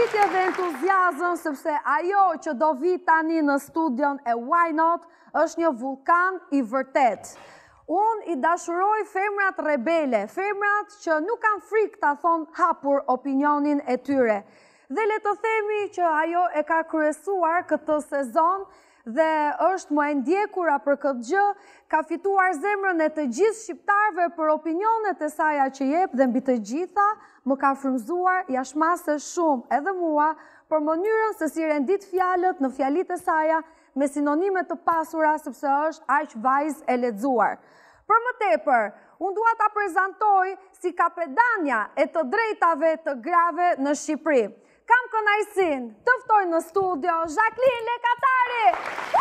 goditje dhe entuziazëm, sepse ajo që do vi tani në studion e Why Not është një vulkan i vërtet. Unë i dashuroj femrat rebele, femrat që nuk kanë frikë ta thonë hapur opinionin e tyre. Dhe le të themi që ajo e ka kryesuar këtë sezon dhe është më e ndjekura për këtë gjë, ka fituar zemrën e të gjithë shqiptarëve për opinionet e saja që jep dhe mbi të gjitha më ka frymzuar jashmase shumë edhe mua për mënyrën se si rendit fjalët në fjalit e saja me sinonime të pasura sepse është aq vajzë e lexuar. Për më tepër, unë dua ta prezantoj si kapedania e të drejtave të grave në Shqipëri. Kam kënaqësinë të ftoj në studio Jacqueline Lekatari.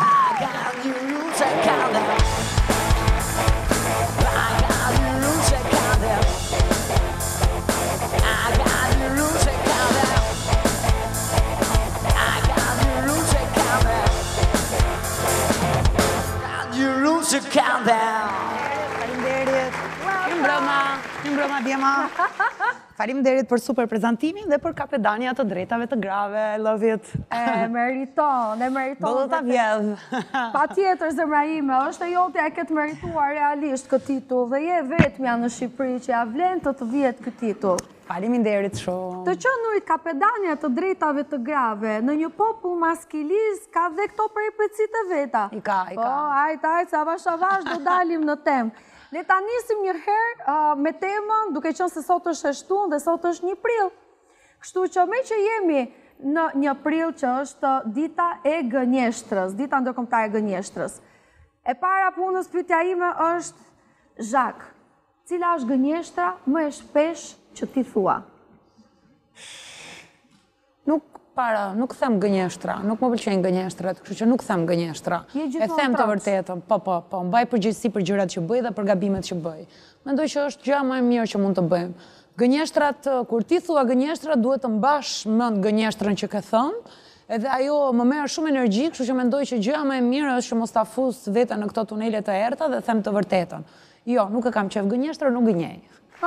Mbrëma Djema. Faleminderit për super prezantimin dhe për kapedania të drejtave të grave. Love it. E meriton. Do ta vjedh. Patjetër zemra ime, është e jotja e ketë merituar realisht këtë titull dhe je vetmja në Shqipëri që ja vlen të vihet ky titull. Faleminderit shumë. Të qenurit kapedania të drejtave të grave në një popull maskiliz ka dhe këto përipëtësit e veta. I ka. Po, ajt, avash do dalim në temë. Le ta nisim një herë me temën, duke qenë se sot është e shtunë dhe sot është 1 prill. Kështu që me që jemi në 1 prill që është dita e gënjeshtrës, dita ndërkombëtare e gënjeshtrës. E para punës pyetja ime është, Zhak, cila është gënjeshtra më e shpesh që ti thua? Nuk them gënjeshtra, nuk më pëlqejnë gënjeshtrat, kështu që nuk them gënjeshtra. E them të vërtetën, po, mbaj përgjegjësi për gjërat që bëj dhe për gabimet që bëj. Mendoj që është gjëja më e mirë që mund të bëjmë. Gënjeshtrat, kur ti thua gënjeshtra, duhet të mbash mend gënjeshtrën që ke thënë, edhe ajo më merr shumë energji, kështu që mendoj që gjëja më e mirë është që mos ta fus veten në këto tunele të errta dhe them të vërtetën. Jo, nuk e kam qef gënjeshtra, nuk gënjej.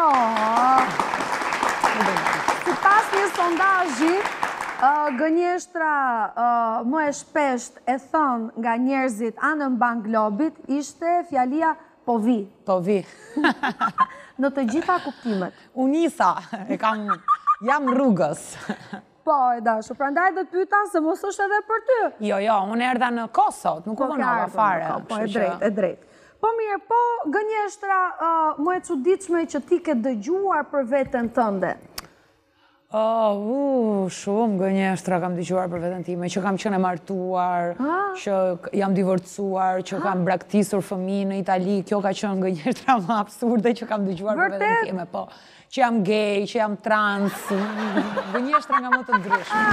Sipas një sondazhi, gënjeshtra më e shpesht e thënë nga njerëzit anëmban globit ishte fjalia po vi. Po vi. Në të gjitha kuptimet. Unisa, jam rrugës. Po, e dashur, prandaj do të pyeta se mos është edhe për ty. Jo, unë erdha në Kosovë, nuk u vonova fare. Po, e drejt. Po mirë, po gënjeshtra më e çuditshme që ti ke dëgjuar për veten tënde. Shumë gënjeshtra kam dëgjuar për veten time, që kam qenë e martuar, që jam divorcuar, që kam braktisur fëmijë në Itali, kjo ka qenë gënjeshtra më absurde që kam dëgjuar për veten time, po. Që jam gay, që jam trans, gënjeshtra nga më të ndryshme.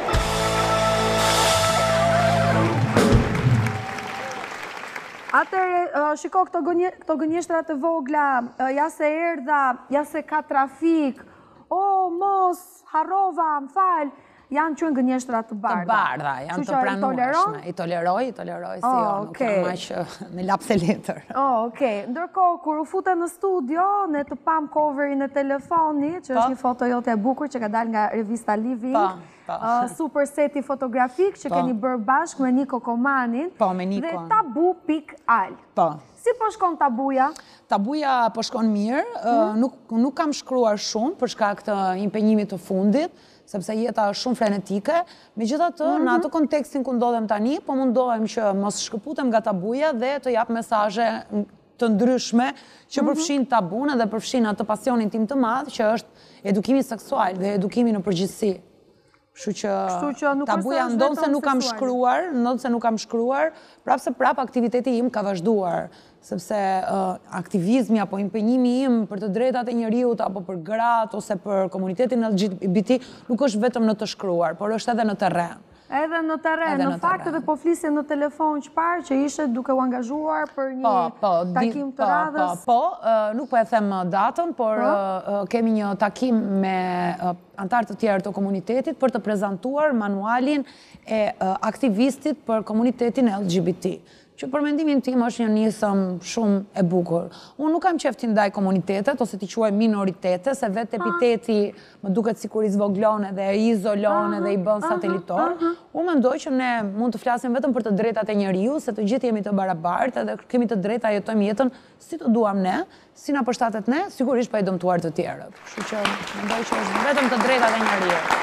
Atëre, shiko këto gënjeshtra të vogla, ja se erdha, ja se ka trafik, mos, harrova, më falë, janë qenë gënjeshtra të bardha. Të bardha, janë të pranueshme. I toleroj, si jo, nuk jam aq në lapse letër. Okej. Ndërkohë, kur u fute në studio, ne të pam coverin e telefonit, që është një foto jote e bukur që ka dalë nga revista Living, super seti fotografik që keni bërë bashkë me Niko Komanin, dhe tabu.al. Si po shkon tabuja? Tabuja po shkon mirë, nuk kam shkruar shumë për shkak të impenjimit të fundit, sepse jeta është shumë frenetike. Megjithatë, në atë kontekstin ku ndodhem tani, po mundohem që mos shkëputem nga tabuja dhe të jap mesazhe të ndryshme që përfshin tabun dhe përfshin atë pasionin tim të madh që është edukimi seksual dhe edukimi në përgjithësi. Kështu që tabuja ndonë se nuk kam shkruar, prap aktiviteti im ka vazhduar, sepse aktivizmi apo impenjimi im për të drejtat e njerëzit apo për gratë ose për komunitetin LGBT nuk është vetëm në të shkruar, por është edhe në terren. Edhe në terren, në fakt edhe po flisje në telefon çfarë që ishe duke u angazhuar për një takim të radhës? Po, nuk po e them datën, por kemi një takim me antarë të tjerë të komunitetit për të prezantuar manualin e aktivistit për komunitetin LGBT. që për mendimin tim është një nisëm shumë e bukur. Unë nuk kam qef t'i ndaj komunitetet, ose t'i quaj minoritete, se vetë epiteti më duket sikur i zvoglon edhe i izolon edhe i bën satelitor. Unë mendoj që ne mund të flasim vetëm për të drejtat e njeriu, se të gjithë jemi të barabartë edhe kemi të drejta jetojmë jetën si të duam ne, si na përshtatet ne, sigurisht pa i dëmtuar të tjerët. Kështu që mendoj që është vetëm të drejtat e njeriu.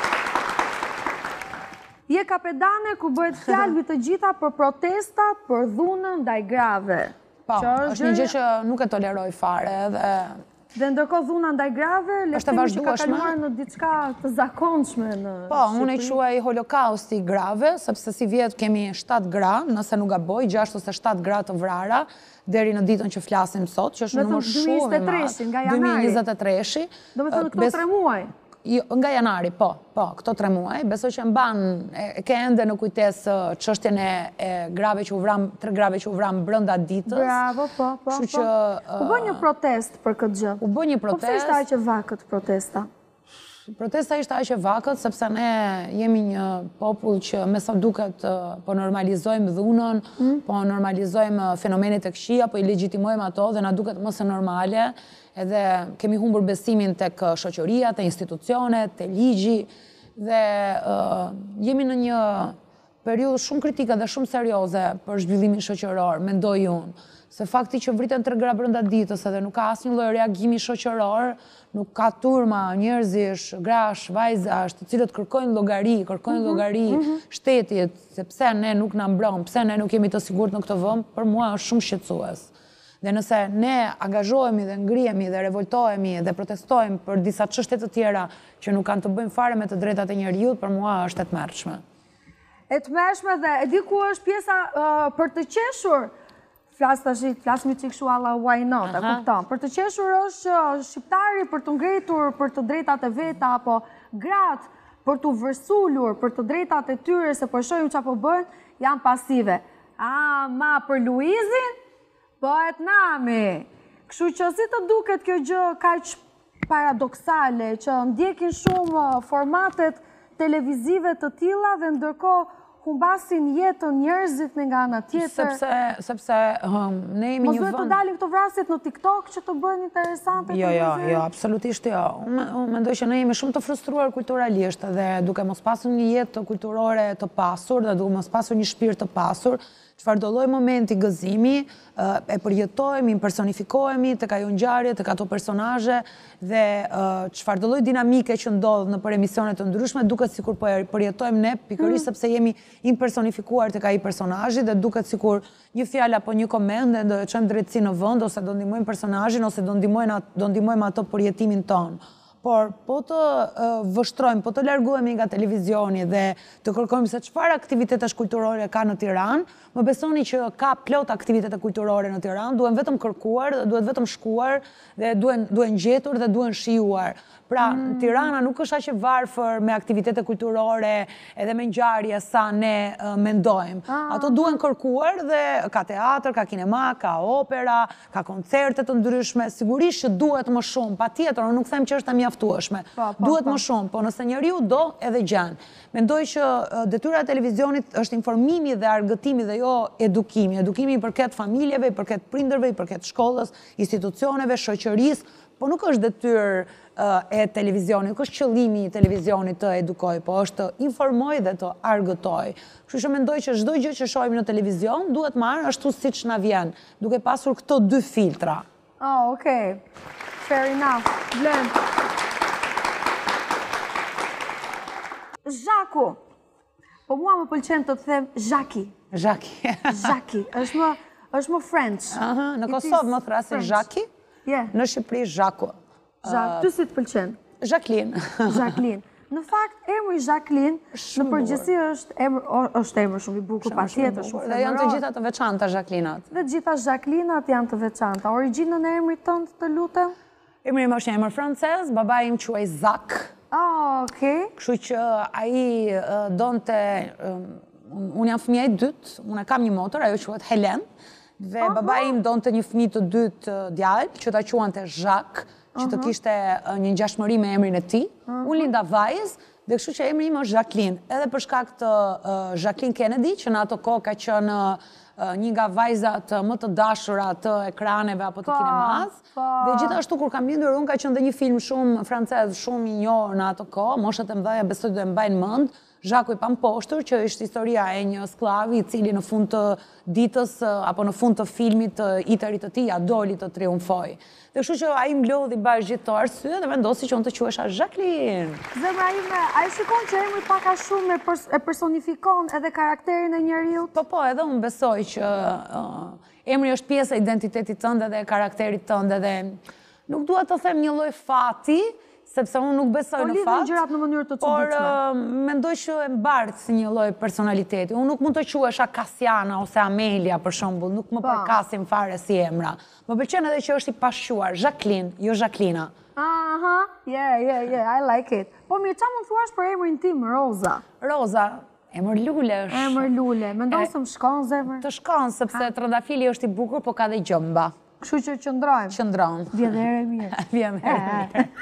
Je kapedane ku bëhet fjalë mbi të gjitha për protestat për dhunën ndaj grave. Po, është një gjë që nuk e toleroj fare dhe ndërkohë dhuna ndaj grave, le të themi që ka kaluar në diçka të zakonshme në Po, unë e quaj holokausti grave, sepse si vjet kemi 7 gra, nëse nuk gaboj, 6 ose 7 gra të vrara, deri në ditën që flasim sot, që është numër shumë i madh. Nga janari. 2023. Do me thënë këto 3 muaj. Nga janari, po, këto 3 muaj. Besoj që mban, ke ende në kujtes çështjen e grave që u vram, 3 grave që u vram brenda ditës. Bravo, po. U bë një protest për këtë gjë. U bë një protest. Po pse ishte aq e vakët protesta? Protesta ishte aq e vakët sepse ne jemi një popull që me sa duket po normalizojmë dhunën, po normalizojmë fenomenet e këqija, po i legjitimojmë ato dhe na duket më së normale, edhe kemi humbur besimin tek shoqëria, te institucionet, te ligji dhe jemi në një periudhë shumë kritike dhe shumë serioze për zhvillimin shoqëror, mendoj unë. Se fakti që vriten 3 gra brenda ditës edhe nuk ka asnjë lloj reagimi shoqëror, nuk ka turma njerëzish, grash, vajzash, të cilët kërkojnë llogari shtetit, se pse ne nuk na mbron, pse ne nuk jemi të sigurt në këtë vend, për mua është shumë shqetësues. Dhe nëse ne angazhohemi dhe ngrihemi dhe revoltohemi dhe protestojmë për disa çështje të tjera që nuk kanë të bëjnë fare me të drejtat e njeriut, për mua është e tmerrshme. E tmerrshme dhe e di ku është pjesa për të qeshur. Flasmi që kështu alla why not, e kupton. Për të qeshur është shqiptari për të ngritur për të drejtat e veta, apo gratë për të vërsulur për të drejtat e tyre, se po shohim çfarë po bëjnë, janë pasive. Ma për Luizin, bëhet nami. Kështu që si të duket kjo gjë kaq paradoksale, që ndjekin shumë formatet televizive të tilla dhe ndërkohë humbasin jetën njerëzit nga ana tjetër. Sepse ne jemi një vend. Mos duhet të dalin këto vrasjet në TikTok që të bëjnë interesante? Jo, absolutisht jo. Unë mendoj që ne jemi shumë të frustruar kulturalisht dhe duke mos pasur një jetë kulturore të pasur dhe duke mos pasur një shpirt të pasur, çfarë do lloj momenti gëzimi, e përjetojmë, impersonifikohemi tek ajo ngjarje, tek ato personazhe dhe çfarë do lloj dinamike që ndodh në për emisione të ndryshme, duket sikur po e përjetojmë ne pikërisht sepse jemi impersonifikuar tek ai personazhi dhe duket sikur një fjalë apo një koment do e çojmë drejtësi në vend ose do ndihmojmë personazhin ose do ndihmojmë ato përjetimin ton. Por po të vështrojmë, po të largohemi nga televizioni dhe të kërkojmë se çfarë aktivitetesh kulturore ka në Tiranë, më besoni që ka plot aktivitete kulturore në Tiranë, duhen vetëm kërkuar, duhet vetëm shkuar dhe duhen gjetur dhe duhen shijuar. Pra, Tirana nuk është aq e varfër me aktivitete kulturore edhe me ngjarje sa ne mendojmë. Ato duhen kërkuar dhe ka teatr, ka kinema, ka opera, ka koncerte të ndryshme, sigurisht që duhet më shumë, patjetër, unë nuk them që është e mjaftueshme. Duhet më shumë, po nëse njeriu do edhe gjan. Mendoj që detyra e televizionit është informimi dhe argëtimi dhe jo edukimi. Edukimi i përket familjeve, i përket prindërve, i përket shkollës, institucioneve, shoqërisë, po nuk është detyrë e televizionit, nuk është qëllimi i televizionit të edukoj, po është të informoj dhe të argëtoj. Kështu që mendoj që çdo gjë që shohim në televizion duhet marrë ashtu siç na vjen, duke pasur këto 2 filtra. Okay. Fair enough. Blen. Zhaku. Po mua më pëlqen të them Zhaki. Zhaki. Është më French. Në Kosovë më thrasin Zhaki, në Shqipëri Zhaku. Ty si të pëlqen? Jacqueline. Në fakt, emri Jacqueline në përgjithësi është emër shumë i bukur, patjetër, shumë femëror. Dhe janë të gjitha të veçanta Jacqueline-at. Dhe të gjitha Jacqueline-at janë të veçanta. Origjinën e emrit tënd, të lutem? Emri im është emër francez, babai im quhej Zak. Okej. Kështu që ai donte, unë jam fëmija e dytë, unë kam një motor, ajo quhet Helen, dhe babai im donte një fëmijë të dytë djalë, që ta quante Jacques, që të kishte një ngjashmëri me emrin e tij. Unë linda vajzë, dhe kështu që emri im është Jacqueline. Edhe për shkak të Jacqueline Kennedy, që në ato kohë ka qenë një nga vajzat më të dashura të ekraneve apo të kinemas. Dhe gjithashtu kur kam lindur unë ka qenë dhe një film shumë francez, shumë i njohur në ato kohë, moshat e mëdha besoj do e mbajnë mend, Zhaku i Pamposhtur, që është historia e një sklavi i cili në fund të ditës apo në fund të filmit iterit të tij ja doli të triumfoj. Dhe kështu që ai mblodhi bashkë gjithë to arsye dhe vendosi që unë të quhesha Jacqueline. Zemra ime, ai shikon që emri pak a shumë e personifikon edhe karakterin e njeriu? Po, edhe unë besoj që emri është pjesë e identitetit tënde dhe e karakterit tënde dhe nuk dua të them një lloj fati, sepse unë nuk besoj në fat. Po lidhen gjërat në mënyrë të çuditshme. Por mendoj që e mbartë si një lloj personaliteti. Unë nuk mund të quhesha Kasiana ose Amelia për shembull, nuk më përkasin fare si emra. Më pëlqen edhe që është i pashquar, Jacqueline, jo Jacquelina. Aha, yeah, I like it. Po mirë, çfarë mund thuash për emrin tim, Roza? Roza, emër lule është. Emër lule, mendon se më shkon zemër? Të shkon, sepse trëndafili është i bukur, po ka dhe gjëmba. Kështu që qëndrojmë. Qëndron. Vjen dhe herë mirë. Vjen dhe herë mirë.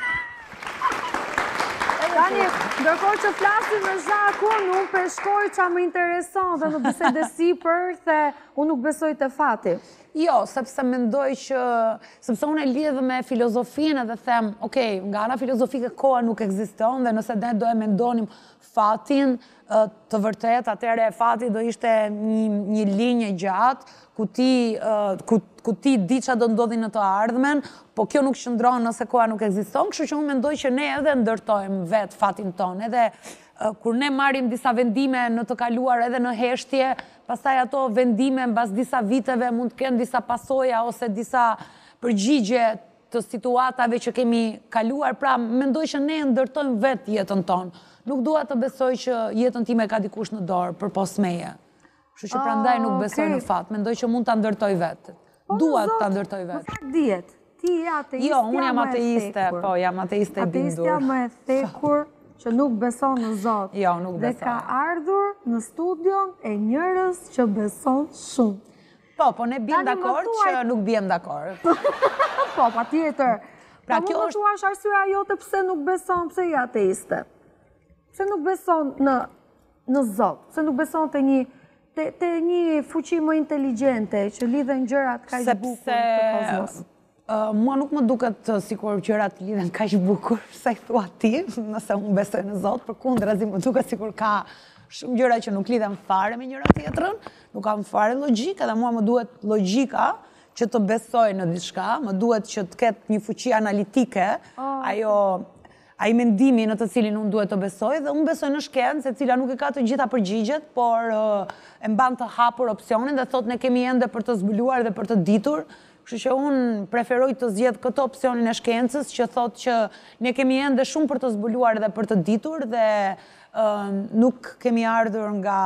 Tani, ndërkohë që flasim me Zhakun, unë peshkoj që më intereson dhe nuk bisede sipër, se unë nuk besoj të fati. Jo, sepse mendoj që, sepse unë e lidhë me filozofinë dhe them, okej, nga ana filozofike koha nuk ekziston dhe nëse ne do e mendonim fatin të vërtet, atëherë fati do ishte një linjë gjatë ku ti di çfarë do ndodhi në të ardhmen, po kjo nuk qëndron nëse koha nuk ekziston, kështu që unë mendoj që ne edhe ndërtojmë vetë fatin tonë, edhe kur ne marrim disa vendime në të kaluar edhe në heshtje, pastaj ato vendime mbas disa viteve mund të kenë disa pasoja ose disa përgjigje të situatave që kemi kaluar, pra mendoj që ne ndërtojmë vetë jetën tonë. Nuk dua të besoj që jetën time ka dikush në dorë përpos meje. Kështu që prandaj nuk besoj në fat, mendoj që mund ta ndërtoj vetë. Dua ta ndërtoj vetë. Po fakt dihet, ti je ateist. Jo, unë jam ateiste, po jam ateiste e bindur. Ateistja më e thekur që nuk beson në Zot. Jo, nuk besoj. Dhe ka ardhur në studion e njërës që beson shumë. Po ne bjem dakord që nuk bjem dakord. Po, patjetër. Pra kjo është... Po mund të arsyeja jote pse nuk beson, pse je ateiste? Pse nuk beson në Zot? Pse nuk beson te një fuqi më inteligjente që lidhen gjërat kaq bukur të kozmos? Mua nuk më duket sikur gjërat lidhen kaq bukur, sa i thua ti, nëse unë besoj në Zot, përkundrazi më duket sikur ka shumë gjëra që nuk lidhen fare me njëra tjetrën, nuk kam fare logjikë, edhe mua më duhet logjika që të besoj në diçka, më duhet që të ketë një fuqi analitike, ai mendimi në të cilin unë duhet të besoj, dhe unë besoj në shkencë, e cila nuk e ka të gjitha përgjigjet, por e mban të hapur opsionin dhe thot ne kemi ende për të zbuluar dhe për të ditur, kështu që unë preferoj të zgjedh këtë opsionin e shkencës që thot që ne kemi ende shumë për të zbuluar dhe për të ditur dhe nuk kemi ardhur nga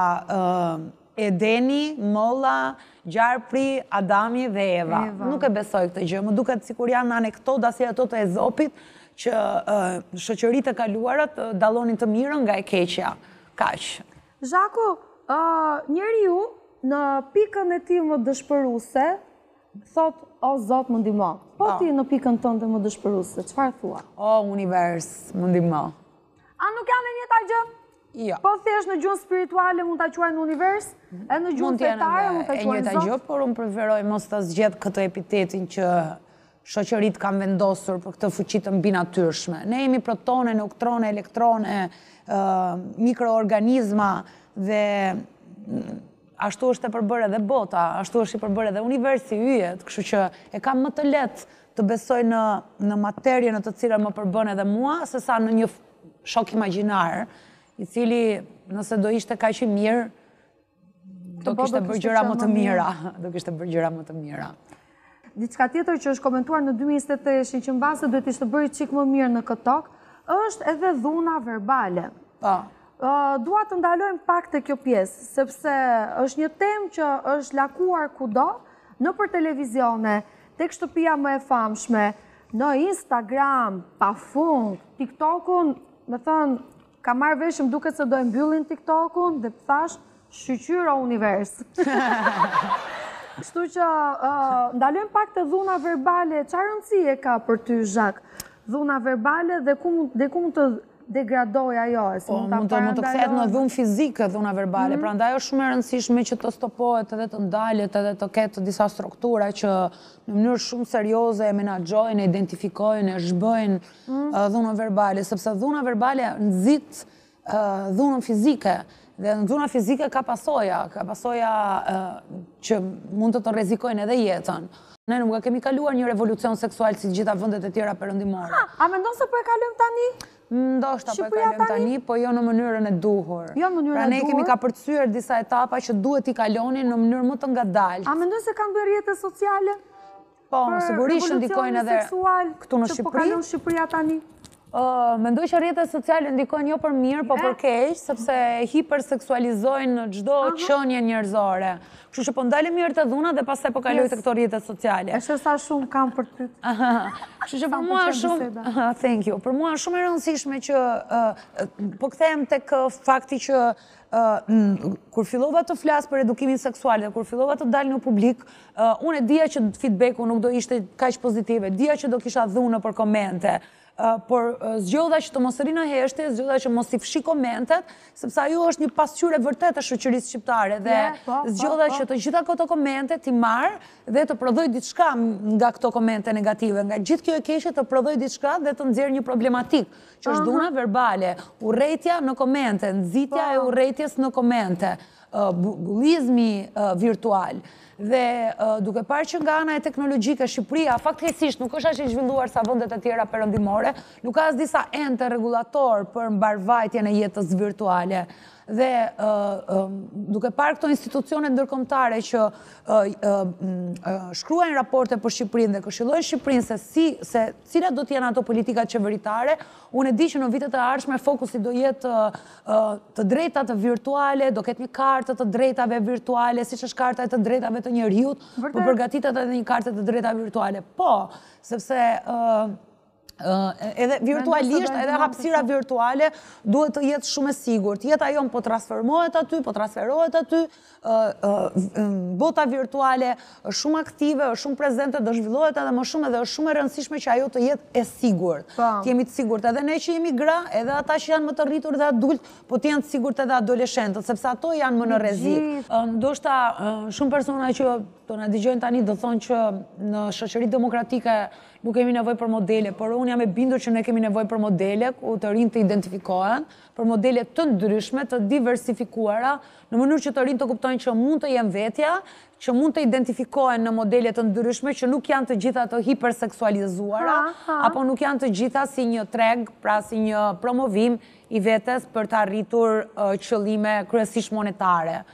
Edeni, Molla, Gjarpri, Adami dhe Eva. Nuk e besoj këtë gjë, më duket sikur janë anekdota si ato të Ezopit që shoqëritë e kaluarat dallonin të mirën nga e keqja. Kaq. Zhaku, njeriu në pikën e tij më dëshpëruese thot o Zot më ndihmo. Po ti në pikën tënde më dëshpëruese, çfarë thua? O univers, më ndihmo. A nuk janë e njëjta gjë? Jo. Po thjesht në gjuhën spirituale mund ta quajnë univers, e në gjuhën fetare mund ta quajnë Zot. E njëjta gjë, por unë preferoj mos ta zgjedh këtë epitetin që shoqëritë kanë vendosur për këtë fuqi të mbinatyrshme. Ne jemi protone, neutrone, elektrone, mikroorganizma dhe ashtu është e përbërë edhe bota, ashtu është i përbërë edhe universi, yjet, kështu që e kam më të lehtë të besoj në materje në të cilën më përbën edhe mua, sesa në një shok imagjinar, i cili nëse do ishte kaq i mirë, do kishte bërë gjëra më të mira, do kishte bërë gjëra më të mira. Diçka tjetër që është komentuar në 2023 që mbase duhet ishte bërë çik më mirë në këtë tokë, është edhe dhuna verbale. Po. Dua të ndalojmë pak te kjo pjesë, sepse është një temë që është lakuar kudo, nëpër televizione, tek shtëpia më e famshme, në Instagram, pafund, TikTokun, më thënë, ka marrë vesh më duket se do e mbyllin TikTokun dhe thash, shqyqyro univers. Kështu që ndalojmë pak të dhuna verbale, çfarë rëndësie ka për ty, Zhak? Dhuna verbale dhe ku mund të degradoj ajo, si mund të kthehet në dhunë fizike, dhuna verbale, prandaj është shumë e rëndësishme që të stopohet edhe të ndalet edhe të ketë disa struktura që në mënyrë shumë serioze e menaxhojnë, e identifikojnë, e zhbëjnë dhunën verbale, sepse dhuna verbale nxit dhunën fizike. Dhe në dhuna fizike ka pasoja që mund të rrezikojnë edhe jetën. Ne nuk kemi kaluar një revolucion seksual si gjitha vendet e tjera perëndimore. A mendon se po e kalojmë tani? Ndoshta po e kalojmë tani, po jo në mënyrën e duhur. Jo në mënyrën e duhur. Pra ne kemi kapërcyer disa etapa që duhet i kalonin në mënyrë më të ngadaltë. A mendon se kanë bërë rrjete sociale? Po, sigurisht ndikojnë edhe këtu në Shqipëri. Që po kalon Shqipëria tani? Mendoj që rrjetet sociale ndikojnë jo për mirë, po për keq, sepse hiperseksualizojnë çdo qenie njerëzore. Kështu që po ndalem mirë të dhuna dhe pastaj po kaloj te këto rrjete sociale. Është sa shumë kam për ty. Kështu që për mua shumë, thank you. Për mua është shumë e rëndësishme që po kthehem tek fakti që kur fillova të flas për edukimin seksual dhe kur fillova të dal në publik, unë e dija që feedbacku nuk do ishte kaq pozitive, dija që do kisha dhunë për komente. Por zgjodha që të mos rri në heshtje, zgjodha që mos i fshi komentet, sepse ajo është një pasqyrë e vërtetë e shoqërisë shqiptare dhe zgjodha që të gjitha këto komente ti marr dhe të prodhoj diçka nga këto komente negative, nga gjithë kjo e keqe të prodhoj diçka dhe të nxjerr një problematik, që është dhuna verbale, urrëtia në komente, nxitja e urrëties në komente, bullizmi virtual. Dhe duke parë që nga ana e teknologjike Shqipëria fatkeqësisht nuk është aq e zhvilluar sa vendet e tjera perëndimore, nuk ka as disa ente rregullator për mbarvajtjen e jetës virtuale. Dhe duke parë këto institucione ndërkombëtare që shkruajnë raporte për Shqipërinë dhe këshillojnë Shqipërinë se cilat do të jenë ato politikat qeveritare, unë e di që në vitet e ardhshme fokusi do jetë të drejtat virtuale, do ketë një kartë të drejtave virtuale, siç është karta e të drejtave të njerëzit, po përgatitet edhe një kartë të drejtave virtuale. Po, sepse edhe virtualisht, edhe hapësira virtuale duhet të jetë shumë e sigurt. Jeta jon po transformohet aty, po transferohet aty, bota virtuale është shumë aktive, është shumë prezente, do zhvillohet edhe më shumë dhe është shumë e rëndësishme që ajo të jetë e sigurt. Të jemi të sigurt edhe ne që jemi gra, edhe ata që janë më të rritur dhe adult, po të jenë të sigurt edhe adoleshentët, sepse ato janë më në rrezik. Ndoshta shumë persona që do na dëgjojnë tani do thonë që në shoqëri demokratike nuk kemi nevojë për modele, por unë jam e bindur që ne kemi nevojë për modele ku të rinjtë të identifikohen, për modele të ndryshme, të diversifikuara, në mënyrë që të rinjtë të kuptojnë që mund të jenë vetja, që mund të identifikohen në modele të ndryshme, që nuk janë të gjitha të hiperseksualizuara, apo nuk janë të gjitha si një treg, pra si një promovim i vetes për të arritur qëllime kryesisht monetare.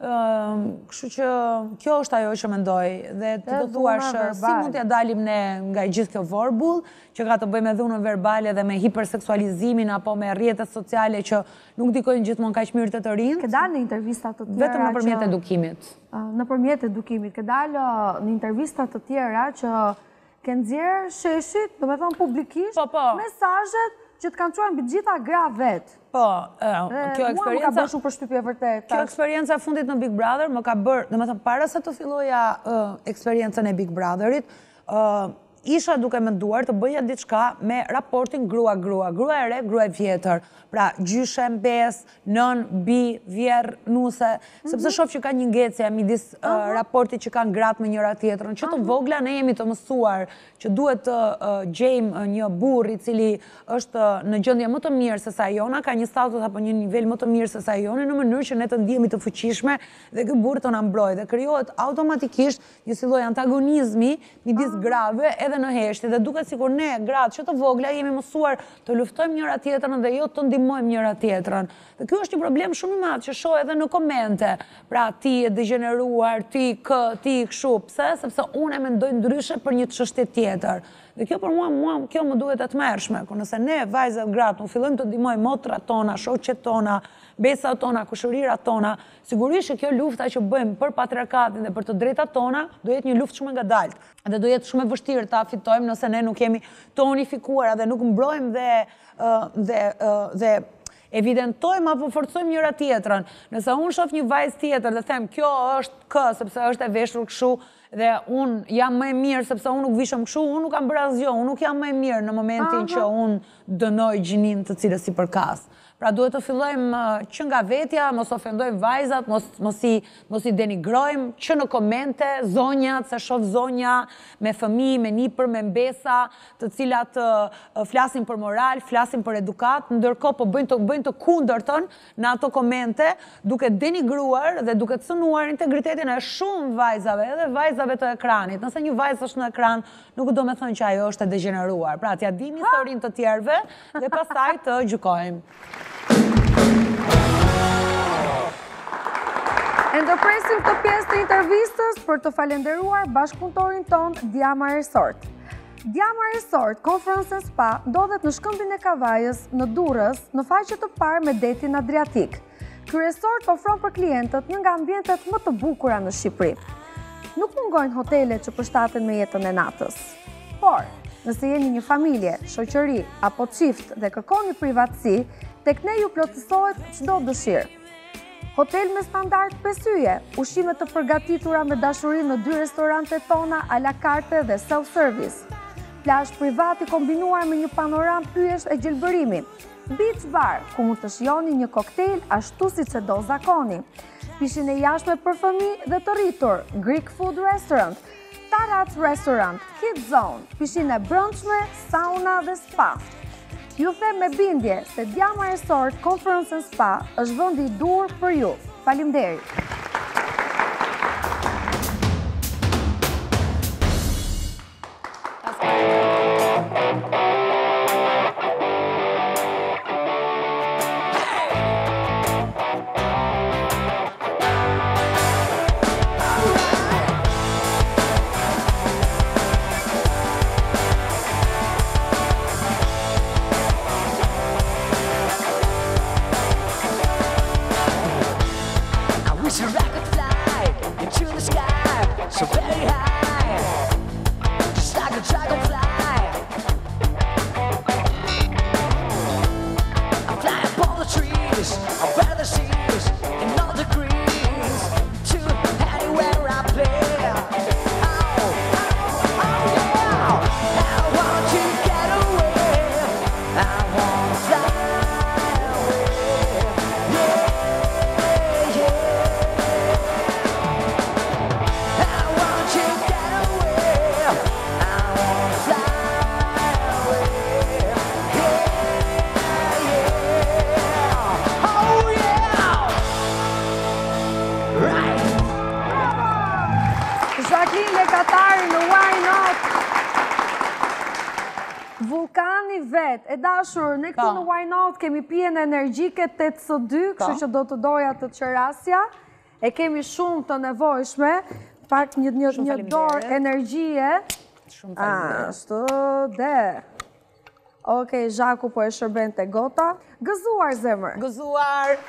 Kështu që kjo është ajo që mendoj dhe të do thuash si mund t'ja dalim ne nga gjithë kjo vorbull që ka të bëjë me dhunën verbale dhe me hiperseksualizimin apo me rrjetet sociale që nuk ndikojnë gjithmonë kaq mirë të rinjt. Ke dalë në intervista të tjera vetëm nëpërmjet edukimit. Nëpërmjet edukimit ke dalë në intervista të tjera që ke nxjerrë sheshit, domethënë publikisht, mesazhet që të kanë çuar mbi gjitha gra vet. Po, kjo eksperjenca... Mua më ka bërë shumë përshtypje vërtet. Kjo eksperjenca fundit në Big Brother më ka bërë, domethënë para se të filloja eksperiencën e Big Brotherit, isha duke menduar të bëja diçka me raportin grua-grua, grua e re, grua e vjetër. Pra, gjyshe, mbes, nën, bi, vjerr, nuse, sepse shoh që ka një ngecje midis raportit që kanë gratë me njëra tjetrën. Që të vogla ne jemi të mësuar që duhet të gjejmë një burr i cili është në gjendje më të mirë se sa jona, ka një status apo një nivel më të mirë se sa jona, në mënyrë që ne të ndihemi të fuqishme dhe ky burr të na mbrojë dhe krijohet automatikisht një lloj antagonizmi midis grave edhe në heshtje dhe duket sikur ne gratë që të vogla jemi mësuar të luftojmë njëra tjetrën dhe jo të ndihmojmë njëra tjetrën. Dhe ky është një problem shumë i madh që shoh edhe në komente. Pra ti e degeneruar, ti kështu, pse? Sepse unë e mendoj ndryshe për një çështje tjetër. Dhe kjo për mua kjo më duhet e tmerrshme. Kur nëse ne vajzat gratë nuk fillojmë të ndihmojmë motrat tona, shoqet tona, besat tona, kushërirat tona, sigurisht që kjo lufta që bëjmë për patriarkatin dhe për të drejtat tona do jetë një luftë shumë e ngadaltë. Dhe do jetë shumë e vështirë ta fitojmë nëse ne nuk jemi të unifikuara dhe nuk mbrojmë dhe evidentojmë apo forcojmë njëra tjetrën. Nëse unë shoh një vajzë tjetër dhe them kjo është kë sepse është e veshur kështu, Dhe unë jam më e mirë, sepse unë nuk vishëm kështu, unë nuk kam bërë asgjë, unë nuk jam më e mirë në momentin që unë dënoj gjinin të cilës i përkas. Pra duhet të fillojmë që nga vetja, mos ofendojmë vajzat, mos i denigrojmë, që në komente, zonjat, se shoh zonja me fëmijë, me nipër, me mbesa, të cilat flasin për moral, flasin për edukat, ndërkohë po bëjnë të kundërtën në ato komente, duke denigruar dhe duke cënuar integritetin e shumë vajzave, edhe vajzave të ekranit. Nëse një vajzë është në ekran, nuk do me thënë që ajo është e degeneruar. Pra, t'ja dini historinë të tjerëve dhe pastaj të gjykojmë. E ndërpresim këtë pjesë të intervistës për të falenderuar bashkëpunëtorin tonë Diama Resort. Diama Resort Conference and Spa ndodhet në Shkëmbin e Kavajës, në Durrës, në faqe të parë me detin Adriatik. Ky resort ofron për klientët një nga ambientet më të bukura në Shqipëri. Nuk mungojnë hotelet që përshtaten me jetën e natës. Por, nëse jeni një familje, shoqëri apo çift dhe kërkoni privatësi, tek ne ju plotësohet çdo dëshirë. Hotel me standard 5 yje, ushqime të përgatitura me dashuri në 2 restorante tona a la carte dhe self-service. Plazh privat i kombinuar me një panoram pyjesh e gjelbërimi. Beach bar, ku mund të shijoni një koktejl ashtu siç e do zakoni. Pishin e jashtme për fëmijë dhe të rritur, Greek food restaurant, Tarat restaurant, Kids zone, pishin e brëndshme, sauna dhe spa. Ju them me bindje se Diama Resort Conference and Spa është vendi i dur për ju. Faleminderit. Vulkani vet, e dashur, ne këtu në Why Not kemi pijen energjike 802, kështu që do të doja të qerasja. E kemi shumë të nevojshme, pak një dorë energjie. Shumë faleminderit. Ashtu dhe. Okej, Zhaku po e shërben te gota. Gëzuar zemër. Gëzuar.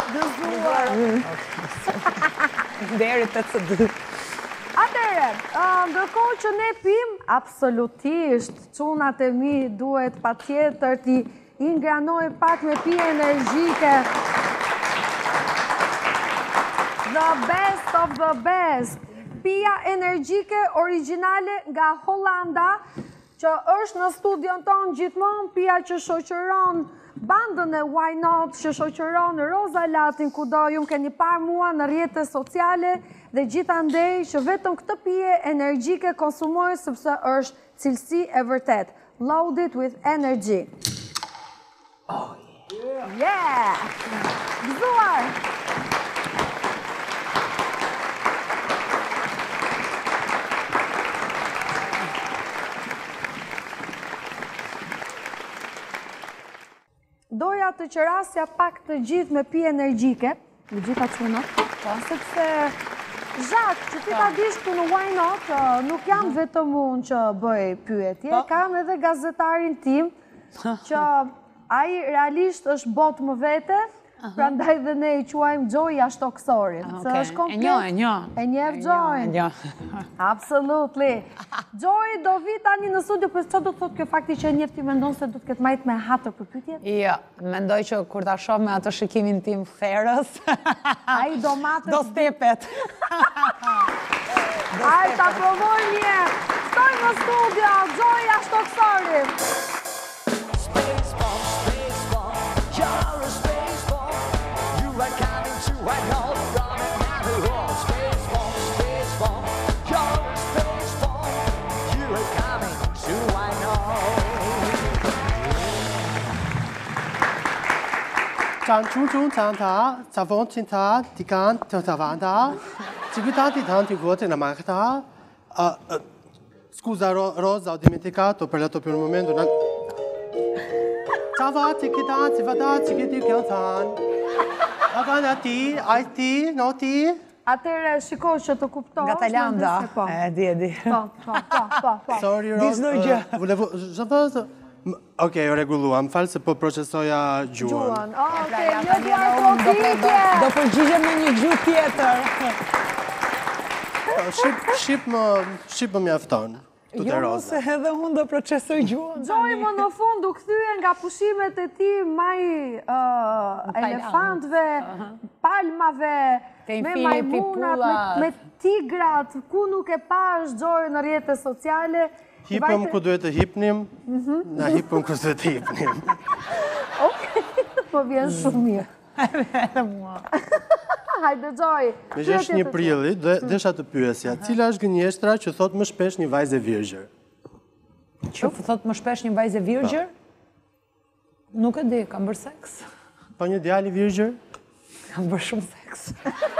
Deri 802. Atëre, ndërkohë që ne pim, absolutisht, çunat e mi duhet patjetër t'i ingranoj pak me pije energjike. The best of the best. Pija energjike origjinale nga Hollanda, që është në studion tonë gjithmonë, pija që shoqëron bandën e Why Not, që shoqëron Roza Latin, kudo ju më keni parë mua në rrjetet sociale, dhe gjithandej që vetëm këtë pije energjike konsumoj sepse është cilësi e vërtet. Loaded with energy. Oh, yeah! Gëzuar! Doja të qerasja pak të gjithë me pije energjike, në gjitha çunat, sepse Zhak, që ti ta dish këtu në Why Not, nuk jam vetëm unë që bëj pyetje, kam edhe gazetarin tim, që ai realisht është botë më vete, prandaj dhe ne i quajmë Gjoj Jashtoksorit. E njoh. E njeh Gjojn. Absolutely. Gjoj do vi tani në studio, për çfarë do të thotë kjo fakti që e njeh ti mendon se do të ketë majt me hatër për pyetjet? Jo, mendoj që kur ta shoh me atë shikimin tim ferës, ai do matës. Do stepet. Aj, ta provoj një. Stoj në studio, Gjoja Shtokësori. Space bomb, you're a space bomb. You are coming to I know from another world. Space bomb, you're a space bomb. You are coming to I know. Chan chung chung chan ta, ca fong chin ta, ti kan ta ta van ta. Ci ta ti tan ti vote na ma ta. Scusa Rosa, ho dimenticato, ho parlato per un momento. Ciao, ti che danzi, va danzi, che ti cantan. Agana ti, ai ti, no ti. Atëre, shiko që të kuptosh. Nga Tajlanda. E di. Po. Sorry, Disno Rosa. gjë. Volevo... Ok, ho reguluam, falë se po procesoja gjuhën. Okej, një duar koditje. Do përgjigjem me një gjuhë tjetër. Shqip më mjafton. Jo, se edhe unë do procesoj gjuhën. Gjoj më në fund u kthye nga pushimet e ti maj elefantve, palmave, me majmunat, me tigrat, ku nuk e pash Gjoj në rrjetet sociale. Hipëm ku duhet të hipnim, na hipëm ku duhet të hipnim. Okej, po vjen shumë mirë. Edhe mua. Hajde, Gjoj. Me që është një prilli, desha të pyesja, cila është gënjeshtra që thot më shpesh një vajzë e virgjër? Që thot më shpesh një vajzë e virgjër? Nuk e di, kam bërë seks. Po një djali virgjër? Kam bërë shumë seks.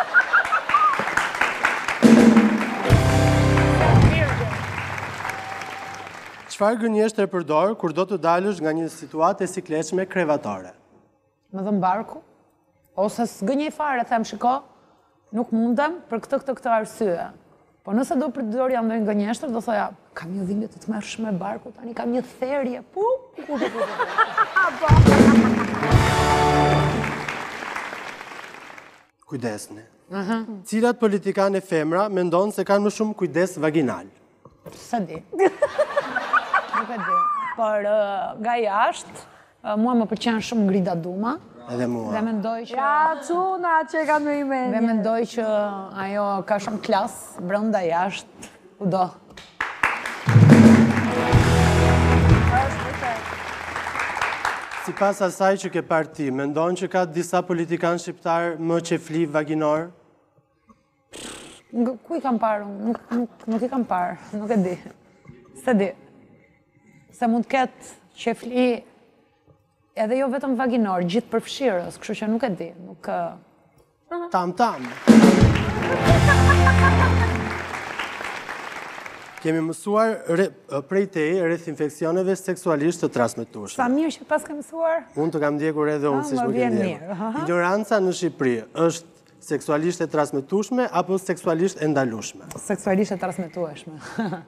Çfarë gënjeshtre përdor kur do të dalësh nga një situatë e sikletshme krevatare? Më dhëm barku, ose s'gënjej fare, them shiko, nuk mundem për këtë arsye. Po nëse do përdorja ndonjë gënjeshtër, do thoja, kam një dhimbje të tmerrshme barku, tani kam një therje, Kujdesni. Cilat politikanë femra mendon se kanë më shumë kujdes vaginal? Sa di. Nuk e di. Por nga jashtë, mua më pëlqen shumë Grida Duma. Edhe mua. Dhe mendoj që... Ja, quna që kam në imendje. Dhe mendoj që ajo ka shumë klasë, brenda jashtë, kudo. Sipas asaj që ke parë ti, mendon që ka disa politikanë shqiptar më qefli vaginor? Ku i kam parë? Nuk i kam parë, nuk e di. Se di. Se mund të ketë qefli edhe jo vetëm vaginor, gjithë përfshirës, kështu që nuk e di. Tam. Kemi mësuar prej teji rreth infeksioneve seksualisht të transmetueshme. Sa mirë që pas ke mësuar? Unë të kam ndjekur edhe unë, siç më ke ndjekur. Ignoranca në Shqipëri është seksualisht e transmetueshme apo seksualisht e ndalueshme? Seksualisht e transmetueshme.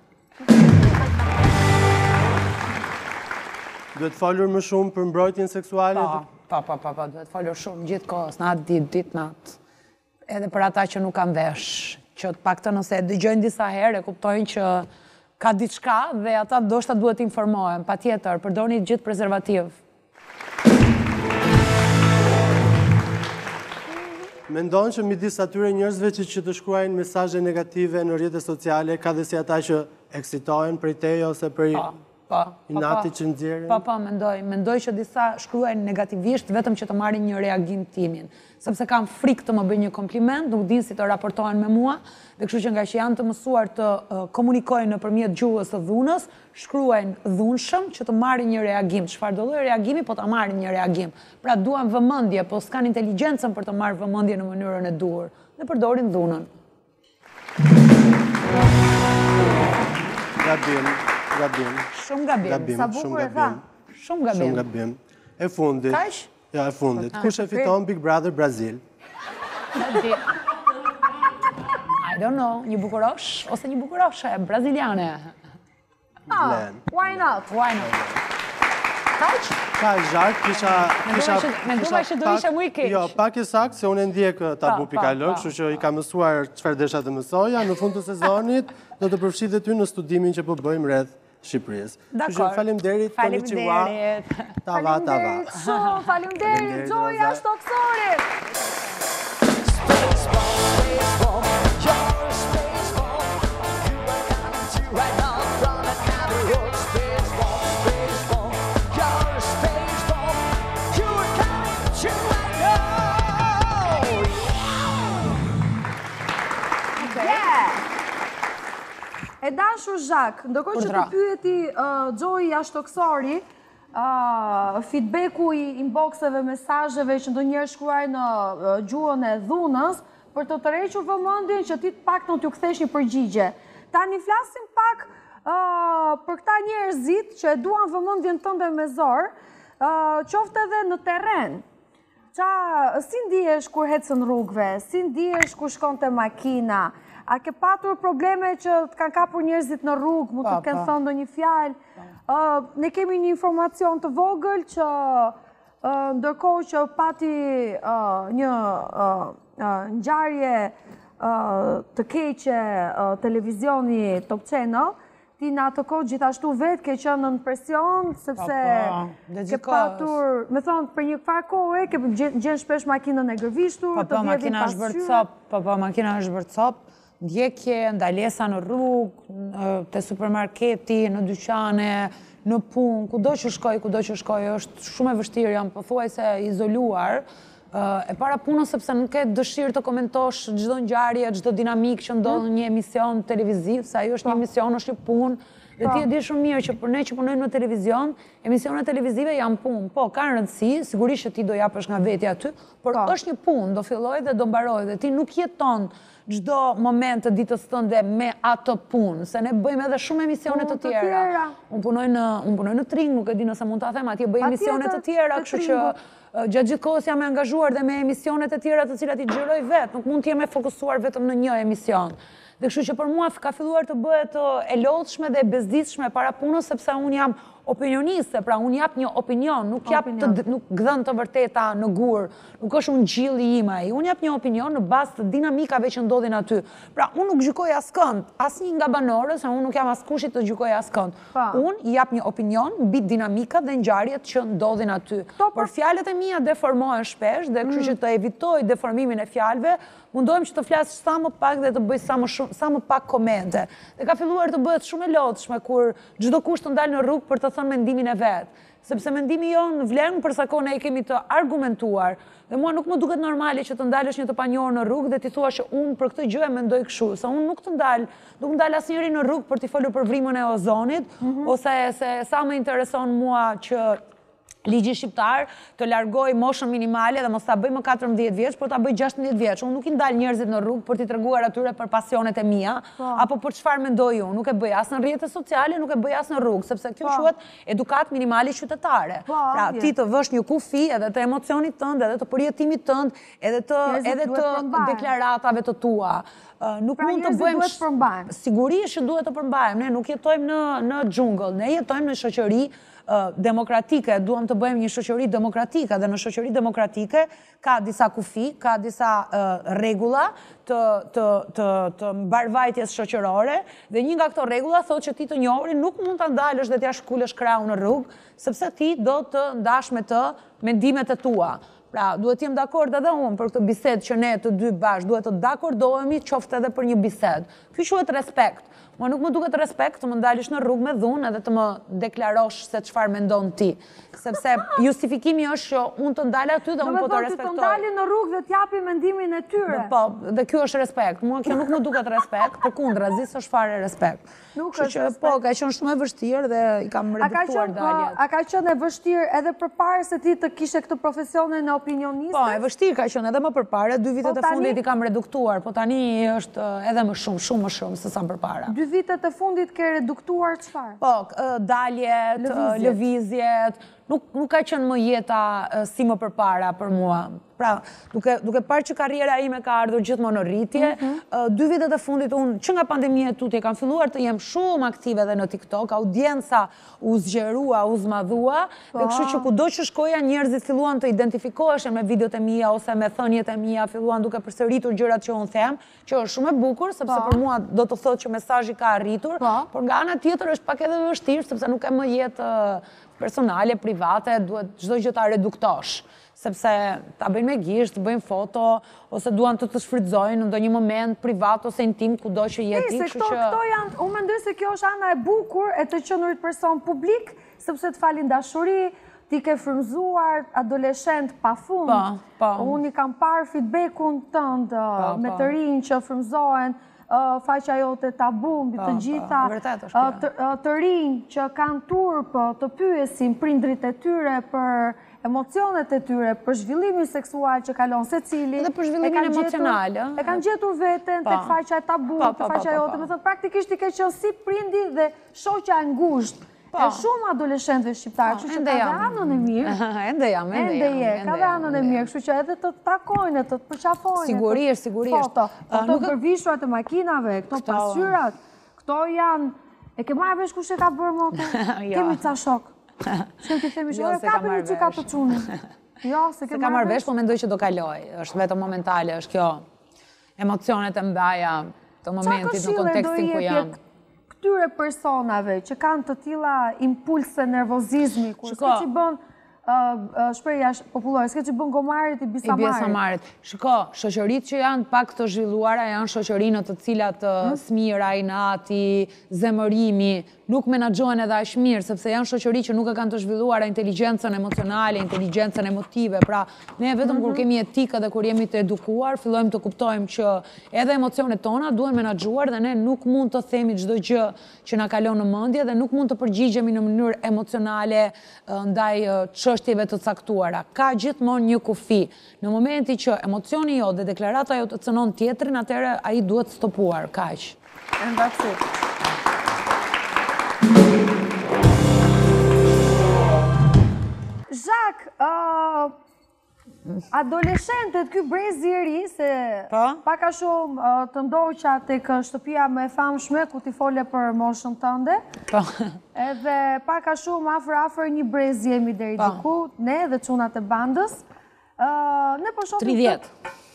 Duhet folur më shumë për mbrojtjen seksuale? Pa, duhet folur shumë gjithë kohës, natë, ditë, natë. Edhe për ata që nuk kanë vesh, që të paktën nëse e dëgjojnë disa herë, e kuptojnë që ka diçka dhe ata ndoshta duhet informohen, patjetër, përdorni gjithë prezervativ. Mendon që midis atyre njerëzve që të shkruajnë mesazhe negative në rrjetet sociale, ka dhe si ata që eksitohen prej teje ose prej inati që nxjerrin? Po, mendoj që disa shkruajnë negativisht vetëm që të marrin një reagim timin. Sepse kam frikë të më bëjnë një kompliment, nuk din si të raportohen me mua, dhe kështu që nga që janë të mësuar të komunikojnë nëpërmjet gjuhës së dhunës, shkruajnë dhunshëm që të marrin një reagim. Çfarë do lloj reagimi, po ta marrin një reagim. Pra duan vëmendje, po s'kan inteligjencën për të marrë vëmendje në mënyrën e duhur, dhe përdorin dhunën. Gabim. Shumë gabim. Sa bukur e tha. Shumë gabim. E fundit. Kaq? Ja, e fundit. Kush e fiton Big Brother Brazil? I don't know, një bukurosh ose një bukuroshe braziliane. Why not? Kaq? Ka zhark, Mendova që do isha më i keq. Jo, pak e saktë se unë ndjek Tabu Pikalog, kështu që i ka mësuar çfarë desha të mësoja. Në fund të sezonit do të përfshi dhe ty në studimin që po bëjmë rreth Shqipërisë. Dakor. Faleminderit. Faleminderit. Tava. Shumë, faleminderit, Gjoja Shtokësori. dashur Zhak, ndërkohë që të pyeti Xhoi Ashtoksori, feedbacku i inboxeve, mesazheve që ndonjëherë shkruaj në gjuhën e dhunës, për të tërhequr vëmendjen që ti paktën t'ju kthesh një përgjigje. Tani flasim pak për këta njerëzit që e duan vëmendjen tënde me zor, qoftë edhe në terren. Si ndihesh kur ecën rrugëve, si ndihesh kur shkonte makina, a ke patur probleme që të kanë kapur njerëzit në rrugë, mund të kenë thënë ndonjë fjalë? Ne kemi një informacion të vogël që ndërkohë që pati një ngjarje të keqe televizioni Top Channel, ti në atë kohë gjithashtu vetë ke qenë në presion, sepse ke patur, me thonë, për një farë kohë ke gjenë shpesh makinën e gërvishtur, të vjedhin pasqyrë. Makina është bërë cop, ndjekje, ndalesa në rrugë, te supermarketi, në dyqane, në punë, kudo që shkoj, është shumë e vështirë, jam pothuajse izoluar. E para punës sepse nuk e dëshirë të komentosh çdo ngjarje, çdo dinamik që ndodh në një emision televiziv, se ajo është një emision, është një punë, dhe ti e di shumë mirë që për ne që punojmë në televizion, emisionet televizive janë punë. Po, kanë rëndësi, sigurisht që ti do japësh nga vetja aty, por është një punë, do filloj dhe do mbaroj, dhe ti nuk jeton çdo moment të ditës tënde me atë punë, se ne bëjmë edhe shumë emisionet të tjera. Unë punoj në Tring, nuk e di nëse mund ta them, atje bëj emisionet të tjera, kështu që gjatë gjithë kohës jam e angazhuar dhe me emisionet e tjera të cilat i xhiroj vetë, nuk mund të jem e fokusuar vetëm në një emision. Dhe kështu që për mua ka filluar të bëhet e lodhshme dhe e bezdisshme para punës, sepse unë jam opinioniste, pra unë jap një opinion, nuk gdhën të vërteta në gur, nuk është unë gjilli im ai, unë jap një opinion në bazë të dinamikave që ndodhin aty. Pra unë nuk gjykoj askënd, asnjë nga banorët, se unë nuk jam askushit të gjykoj askënd. Unë jap një opinion mbi dinamikat dhe ngjarjet që ndodhin aty. Por fjalët e mia deformohen shpesh dhe kështu që të evitoj deformimin e fjalëve, mundohem që të flas sa më pak dhe të bëj sa më pak komente. Dhe ka filluar të bëhet shumë e lodhshme kur çdo kush të ndalë në rrugë për të thënë mendimin e vet. Sepse mendimi jonë vlen për sa kohë ne kemi të argumentuar. Dhe mua nuk më duket normale që të ndalesh një të panjohur në rrugë dhe ti thua që unë për këtë gjë e mendoj kështu. Se unë nuk ndal asnjëri në rrugë për t'i folur për vrimën e ozonit, ose se sa më intereson mua që ligji shqiptar të largoj moshën minimale dhe mos ta bëj më 14 vjeç, por ta bëj 16 vjeç. Unë nuk i ndal njerëzit në rrugë për t'i treguar atyre për pasionet e mia, apo për çfarë mendoj unë. Nuk e bëj as në rrjetet sociale, nuk e bëj as në rrugë, sepse kjo quhet edukat minimale qytetare. Pra ti të vësh një kufi edhe të emocionit tënd, edhe të përjetimit tënd, edhe të deklaratave të tua. Nuk mund të bëjmë. Sigurisht që duhet të përmbajmë. Ne nuk jetojmë në xhungull, ne jetojmë në shoqëri demokratike, duam të bëjmë një shoqëri demokratike dhe në shoqëri demokratike ka disa kufi, ka disa rregulla të mbarvajtjes shoqërore dhe një nga këto rregulla thotë që ti të njohurin nuk mund ta ndalësh dhe t'ia shkulësh krahun në rrugë, sepse ti do të ndash me të mendimet e tua. Pra, duhet të jem dakord edhe unë për këtë bisedë që ne të dy bashkë duhet të dakordohemi qoftë edhe për një bisedë. Ky quhet respekt. Mua nuk më duket respekt të më ndalish në rrugë me dhunë edhe të më deklarosh se çfarë mendon ti. Sepse justifikimi është që unë të ndal aty dhe unë po të respektoj. Do të ndalin në rrugë dhe t'japi mendimin e tyre. Po, dhe kjo është respekt. Mua kjo nuk më duket respekt, përkundrazi s'është fare respekt. Nuk është respekt. Po, ka qenë shumë e vështirë dhe i kam reduktuar daljet. A ka qenë e vështirë edhe përpara se ti të kishe këtë profesionin e opinioniste? Po, e vështirë ka qenë edhe më përpara, 2 vitet e fundit i kam reduktuar, po tani është edhe më shumë, shumë më shumë se sa më përpara. 2 vitet e fundit ke reduktuar çfarë? Po, daljet, lëvizjet, nuk ka qenë më jeta si më përpara për mua. Pra, duke parë që karriera ime ka ardhur gjithmonë në rritje, 2 vitet e fundit unë, që nga pandemia e tutje, kam filluar të jem shumë aktive dhe në TikTok, audienca u zgjerua, u zmadhua, dhe kështu që kudo që shkoja njerëzit filluan të identifikoheshin me videot e mia ose me thënjet e mia, filluan duke përsëritur gjërat që unë them, që është shumë e bukur, sepse për mua do të thotë që mesazhi ka arritur, por nga ana tjetër është pak edhe vështirë, sepse nuk e më jetë personale, private, duhet çdo gjë ta reduktosh. Sepse ta bëjnë me gisht, të bëjnë foto, ose duan të shfrytëzojnë në ndonjë moment privat ose intim kudo që jeti. Se këto janë, unë mendoj se kjo është ana e bukur e të qenurit person publik, sepse të falin dashuri, ti ke frymzuar adoleshent pafund. Unë i kam parë feedbackun tënd me të rinj që frymzohen, faqja jote tabu mbi të gjitha vërtet është kjo. të rinj që kanë turp të pyesin prindrit e tyre për emocionet e tyre, për zhvillimin seksual që kalon secili. Dhe për zhvillimin emocional, e kanë gjetur veten tek faqja e tabu, tek faqja jote, me thënë praktikisht i ke qenë si prindi dhe shoqja e ngushtë. E shumë adoleshentëve shqiptarë, kështu që ka dhe anën e mirë. Ende jam. Ka dhe anën e mirë, kështu që edhe të takojnë, të përqafojnë. Sigurisht. Foto, këto përvishurat e makinave, këto pasqyrat, këto janë, e ke marrë vesh kush e ka bërë moto? Kemi ca shok. Shkem të themi shok, ka për një që ka të qunë. Jo, se ke marrë vesh, po mendoj që do kaloj. Është vetëm momentale, është kjo emocionet e mdaja të momentit në kontekstin ku jam. Këtyre personave që kanë të tilla impulse nervozizmi, kur s'ke që bën shpreja popullore, s'ke që bën gomarit i bisamarit. Shiko, shoqëritë që janë pak të zhvilluara janë shoqërinë të cilat smira, inati, zemërimi, nuk menaxhohen edhe aq mirë, sepse janë shoqëri që nuk e kanë të zhvilluara inteligjencën emocionale, inteligjencën emotive. Pra, ne vetëm kur kemi etikë dhe kur jemi të edukuar, fillojmë të kuptojmë që edhe emocionet tona duhen menaxhuar dhe ne nuk mund të themi çdo gjë që na kalon në mendje dhe nuk mund të përgjigjemi në mënyrë emocionale ndaj çështjeve të caktuara. Ka gjithmonë një kufi. Në momenti që emocioni jot dhe deklarata jote cënon tjetrin, atëherë ai duhet stopuar, kaq. And that's it. Zhak, adoleshentët, ky brezi i ri, se pak a shumë të ndoqa tek shtëpia më e famshme ku ti fole për moshën tënde. Edhe pak a shumë afër një brezi jemi deri diku, ne dhe çunat e bandës. Ne po shohim 30.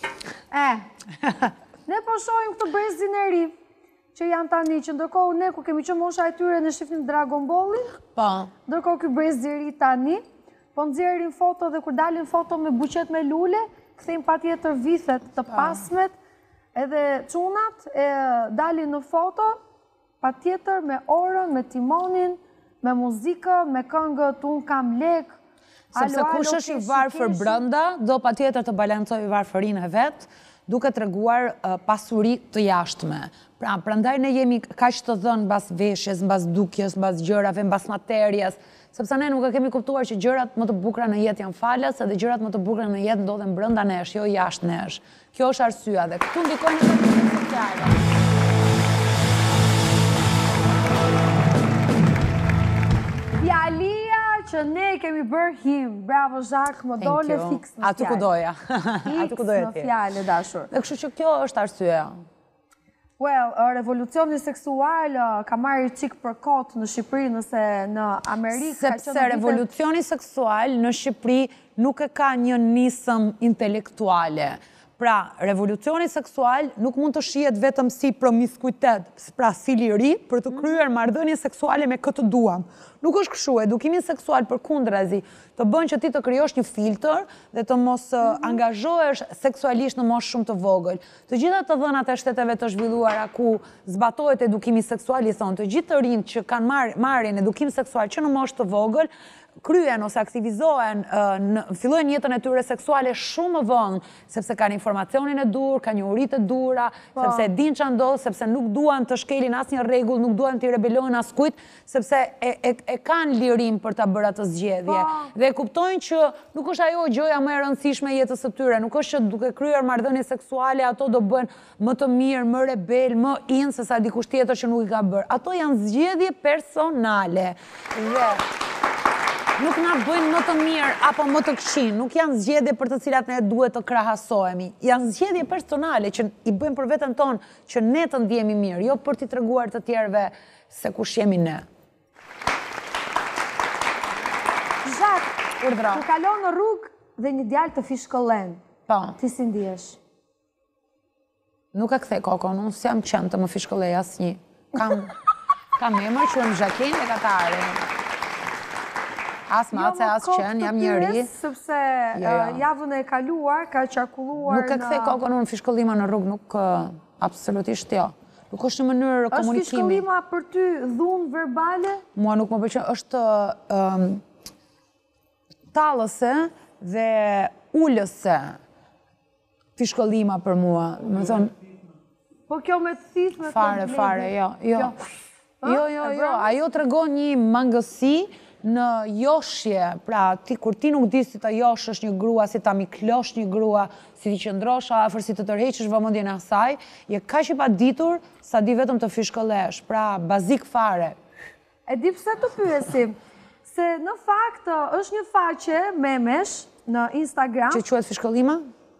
Ne po shohim këtë brezin e ri që janë tani, që ndërkohë ne ku kemi qenë mosha e tyre në shifnim Dragon Ballin, ndërkohë ky brezi i ri tani po nxjerrin foto dhe kur dalin foto me buqet me lule, kthejnë patjetër vithet të pasmet, edhe çunat dalin në foto, patjetër me orën, me timonin, me muzikën, me këngët unë kam lek. Sepse kush është i varfër brenda, do patjetër të balancojë varfërinë e vet, duke treguar pasuri të jashtme. Pra, prandaj ne jemi kaq të dhënë mbas veshjes, mbas dukjes, mbas gjërave, mbas materjes, sepse ne nuk e kemi kuptuar që gjërat më të bukura në jetë janë falas, edhe gjërat më të bukura në jetë ndodhen brenda nesh, jo jashtë nesh. Kjo është arsyeja dhe këtu ndikojnë edhe rrjetet sociale. Fjalia që ne kemi bërë him. Bravo Zhak, më dole fiks në fjalë. Atu ku doja. Atu ku doja ti. Fiks në fjalë, dashur. Dhe kështu që kjo është arsyeja. Well, revolucioni seksual ka marrë çik për kot në Shqipëri, nëse në Amerikë... Sepse revolucioni seksual në Shqipëri nuk e ka një nisëm intelektuale. Pra, revolucioni seksual nuk mund të shihet vetëm si promiskuitet, pra si liri, për të kryer marrëdhënie seksuale me këtë duam. Nuk është kështu, edukimi seksual përkundrazi të bën që ti të krijosh një filtr dhe të mos angazhohesh seksualisht në moshë shumë të vogël. Të gjitha të dhënat e shteteve të zhvilluara ku zbatohet edukimi seksual i thonë, të gjithë të rinjt që kanë marrin edukim seksual që në moshë të vogël, kryen ose aktivizohen, fillojnë jetën e tyre seksuale shumë më vonë, sepse kanë informacionin e dur, kanë njohuritë e dura, sepse din ç'a ndodh, sepse nuk duan të shkelin asnjë rregull, nuk duan të rebelojnë askujt, sepse e kanë lirim për ta bërë atë zgjedhje. Dhe kuptojnë që nuk është ajo gjëja më e rëndësishme e jetës së tyre, nuk është që duke kryer marrëdhënie seksuale ato do bëhen më të mirë, më rebel, më in se sa dikush tjetër që nuk i ka bërë. Ato janë zgjedhje personale. Dhe nuk na bëjnë më të mirë apo më të këqij, nuk janë zgjedhje për të cilat ne duhet të krahasohemi. Janë zgjedhje personale që i bëjmë për veten tonë që ne të ndjehemi mirë, jo për t'i treguar të tjerëve se kush jemi ne. Zhak, kur kalon në rrugë dhe një djalë të fishkëllen, ti si ndihesh? Nuk e kthej kokën, unë s'jam qenë të më fishkëllej asnjë. Kam emër, quhem Jacqueline e Katarin. As mace, as qenë, jam njëri. Sepse javën e kaluar ka qarkulluar... Nuk e kthej kokën unë fishkëllima në rrugë, nuk absolutisht jo. Nuk është në mënyrë komunikimi. Është fishkëllima për ty dhunë verbale? Mua nuk më pëlqen, është tallëse dhe ulëse fishkëllima për mua. Më thonë, Po kjo me të thith, me Fare, jo. Jo, ajo të regon një mangësi në joshje, pra kur ti nuk di si të joshësh një grua, si ta miklosh një grua, si ti qëndrosh afër, si të tërheqësh vëmendjen e asaj, je kaq i paditur sa di vetëm të fishkëllesh, pra bazik fare. E di pse të pyesim, se në fakt është një faqe memesh në Instagram. Që quhet fishkëllima?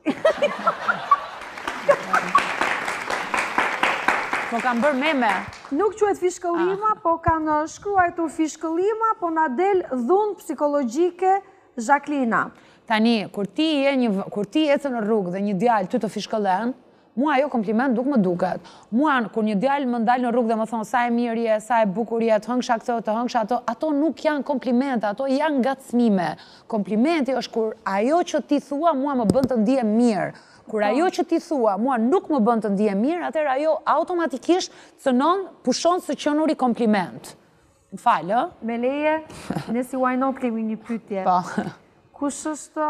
Po kam bërë meme. Nuk quhet fishkëllima, po kanë shkruajtur fishkëllima, po na del dhunë psikologjike Jacqueline. Tani, kur ti ecën në rrugë dhe një djalë ty të fishkëllen, mua ajo kompliment nuk më duket. Mua, kur një djalë më ndalë në rrugë dhe më thonë sa e mirë je, sa e bukur je, të hëngsha këto, të hëngsha ato, ato nuk janë komplimente, ato janë ngacmime. Komplimenti është kur ajo që ti thua mua më bën të ndihem mirë. Kur ajo që ti thua mua nuk më bën të ndihem mirë, atëherë ajo automatikisht cënon, pushon së qënuri kompliment. Më falë, ë? Me leje, ne si Why Not kemi një pyetje. Po. Kush është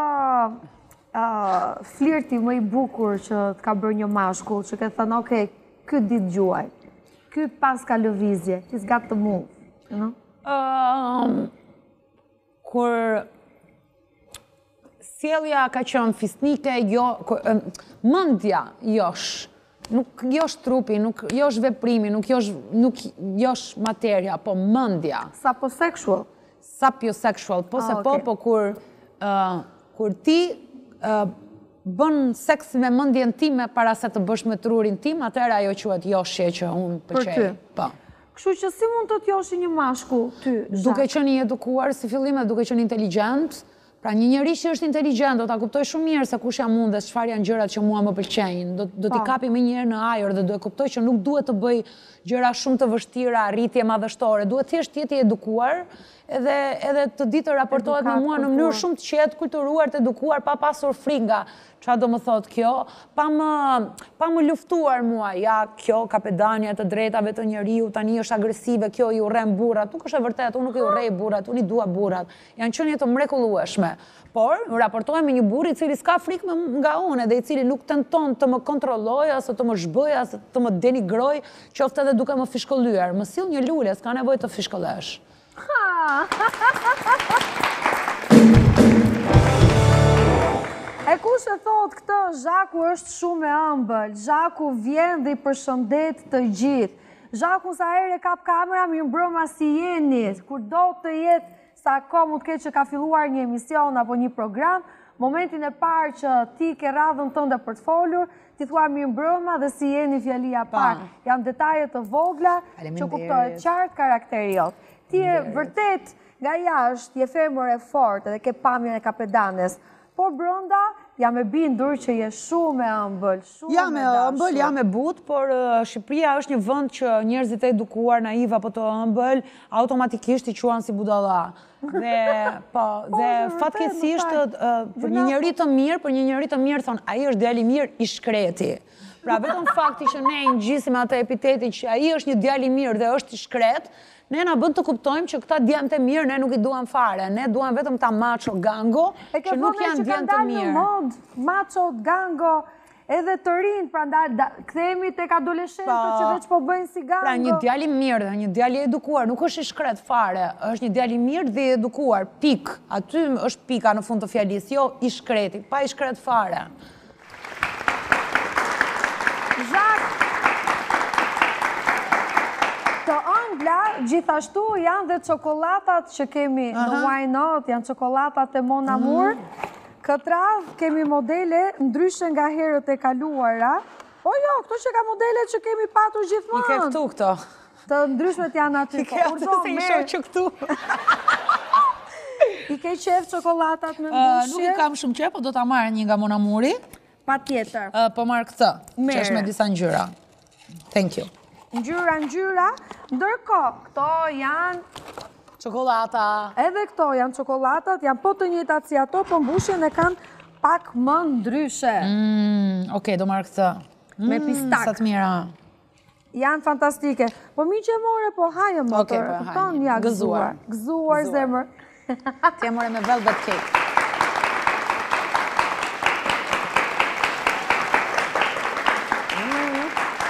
flirti më i bukur që të ka bërë një mashkull, që ke thënë, okej, ky ditë gjuaj, ky pas ka lëvizje, he's got the move, you know? Kur sjellja ka qenë fisnike, mendja josh, nuk josh trupi, nuk josh veprimi, nuk josh materja, po mendja. Sapiosexual. Sapiosexual, po se po kur ti bën seks me mendjen time para se të bësh me trurin tim, atëherë ajo quhet joshje që unë pëlqej. Po. Kështu që si mund të t'joshi një mashkull ty? Duke qenë i edukuar si fillim dhe duke qenë inteligjent. Pra një njeri që është inteligjent do ta kuptoj shumë mirë se kush jam unë dhe çfarë janë gjërat që mua më pëlqejnë. Do t'i kapi më njëherë në ajër dhe do e kuptoj që nuk duhet të bëj gjëra shumë të vështira, arritje madhështore. Duhet thjesht të jetë i edukuar edhe të di të raportohet me mua në mënyrë shumë të qetë, kulturuar, të edukuar, pa pasur frikë nga çfarë do më thotë kjo, pa më luftuar mua, ja, kjo ka pedania të drejtave të njeriu, tani është agresive, kjo i urren burrat. Nuk është e vërtetë, unë nuk i urrej burrat, unë i dua burrat. Janë qenie të mrekullueshme. Por, raportohem me një burr i cili s'ka frikë nga unë dhe i cili nuk tenton të më kontrollojë, ose të më zhbëjë, ose të më denigrojë, qoftë edhe duke më fishkëllyer. Më sill një lule, s'ka nevojë të fishkëllesh. E kush e thot këtë, Zhaku është shumë e ëmbël, Zhaku vjen dhe i përshëndet të gjithë. Zhaku sa herë kap kamera, mirëmbrëma si jeni, kur do të jetë sa ko mund të ketë që ka filluar një emision apo një program, momentin e parë që ti ke radhën tënde për të folur, ti thua mirëmbrëma dhe si jeni fjalia parë. Janë detaje të vogla që kuptohet qartë karakteri jot. Ti e vërtet nga jashtë, je femër e fortë edhe ke pamjen e kapedanes, por brënda jam e bindur që je shumë e ëmbël, Jam e ëmbël, jam e butë, por Shqipëria është një vend që njerëzit e edukuar, naiv apo të ëmbël, automatikisht i quan si budalla. Dhe fatkeqësisht për një njeri të mirë, thonë, ai është djali i mirë i shkreti. Pra vetëm fakti që ne i ngjisim atë epitetin që ai është një djali i mirë dhe është i shkret, ne na bën të kuptojmë që këta djemt e mirë ne nuk i duam fare, ne duam vetëm ta macho gango, që nuk janë djemt të mirë. Macho, gango, edhe të rinë, pra kthehemi tek adoleshentët që veç po bëjnë si gango. Pra një djali mirë dhe një djali edukuar, nuk është i shkret fare, është një djali mirë dhe edukuar, pik. Aty është pika në fund të fjalisë, jo i shkreti, pa i shkret fare. Të ëmbla, gjithashtu janë dhe çokollatat që kemi në Why Not, janë çokollatat e Mon Amour. Këtë radhë kemi modele ndryshe nga herët e kaluara. Po jo, këto që ka modele që kemi patur gjithmonë. I ke këtu këto. Të ndryshmet janë aty. I ke aty se i shoh që këtu. I ke qef çokollatat me mbushje? Nuk i kam shumë qef, po do ta marrë një nga Mon Amouri. Patjetër. Po marr këtë, që është me disa ngjyra. Thank you. Ngjyra, ndërkohë, këto janë çokolata. Edhe këto janë çokollatat, janë po të njëjtat si ato, po mbushjen e kanë pak më ndryshe. Okej, do marr këtë. Me pistak. Sa të mira. Janë fantastike. Po miqe more, po hajë më Okej, po hajë. Ja, gëzuar zemër. Ti e more me velvet cake.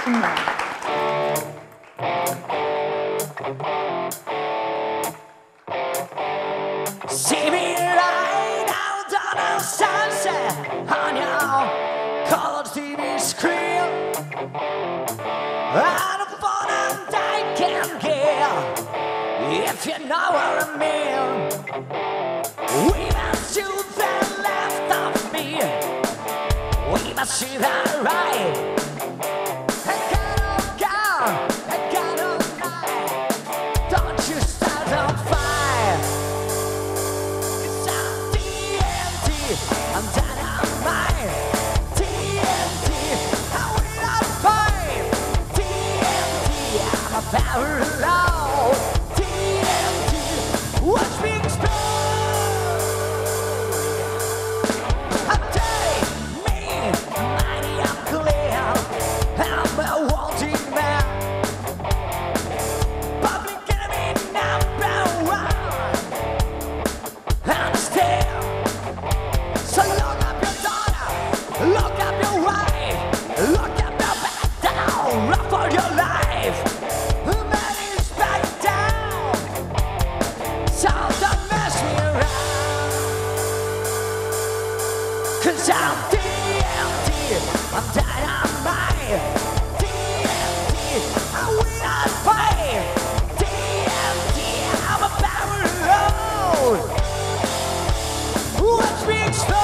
shumë më. See me right out on the sunset on your colored TV screen. And a phone and I can give if you know what I mean. We must do the left of me. We must see the right. I cannot go, I cannot lie. Don't you start on fire. I'm dynamite. TNT, I will not fight. TNT, I'm a power low. TNT, watch me explode. I'm telling me, mighty, I'm clear. I'm a wanting man. Public enemy #1. Understand? So lock up your daughter, lock up your wife, lock up your back down, run for your life. Man is back down, so don't mess me around. 'Cause I'm TNT, I'm dynamite. TNT, I will not fight. TNT, I'm a power load. Watch me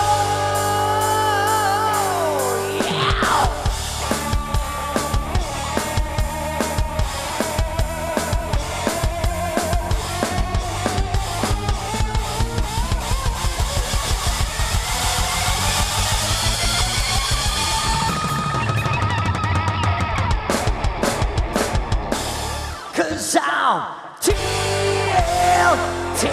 explode, yeah! Cause I'm TNT.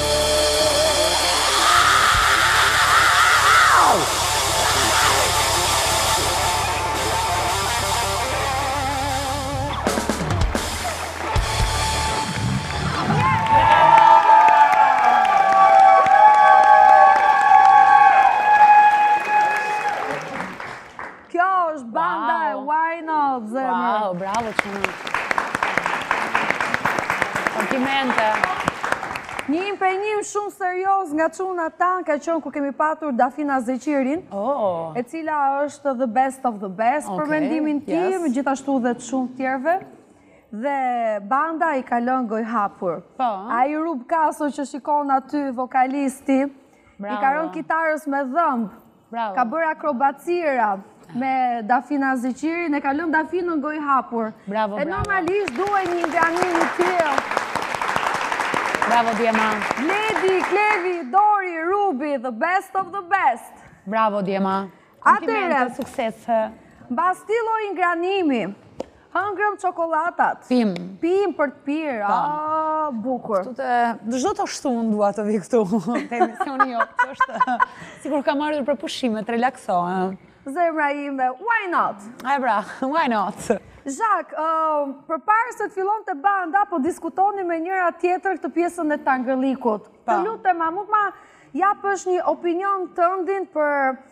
Kjo është banda e Why Not, zemër. Wow, bravo çuna. Komplimente. Një impenjim shumë serios nga çuna tan ka qenë kur kemi patur Dafina Zeqirin, Oh. e cila është the best of the best për Okay, mendimin tim, yes. gjithashtu dhe të shumë tjerëve. Dhe banda i ka lënë gojë hapur. Po. Ai Rub Kaso që shikon aty, vokalisti, i Bravo. ka rënë kitarës me dhëmb. Bravo. Ka bërë akrobacira me Dafina Zeqirin, e ka lënë Dafinën gojë hapur. Bravo, E bravo. normalisht duhet një ngranim i tillë. Bravo Djema. Ledi, Klevi, Dori, Rubi, the best of the best. Bravo Djema. Atëre. Komplimente, suksese. Mbas këtij lloji ngranimi, hëngrëm çokollatat. Pim. Pim për të pirë. Ah, bukur. Çdo të ashtu unë dua të vi këtu te emisioni jo. Është sikur kam ardhur për pushime, të relaksohem. Zemra ime, why not? Ai bra, why not? Zhak, përpara se të fillonte banda, po diskutoni me njëra tjetër këtë pjesën e tangërlikut. Të lutem, a mund ma japësh një opinion tëndin për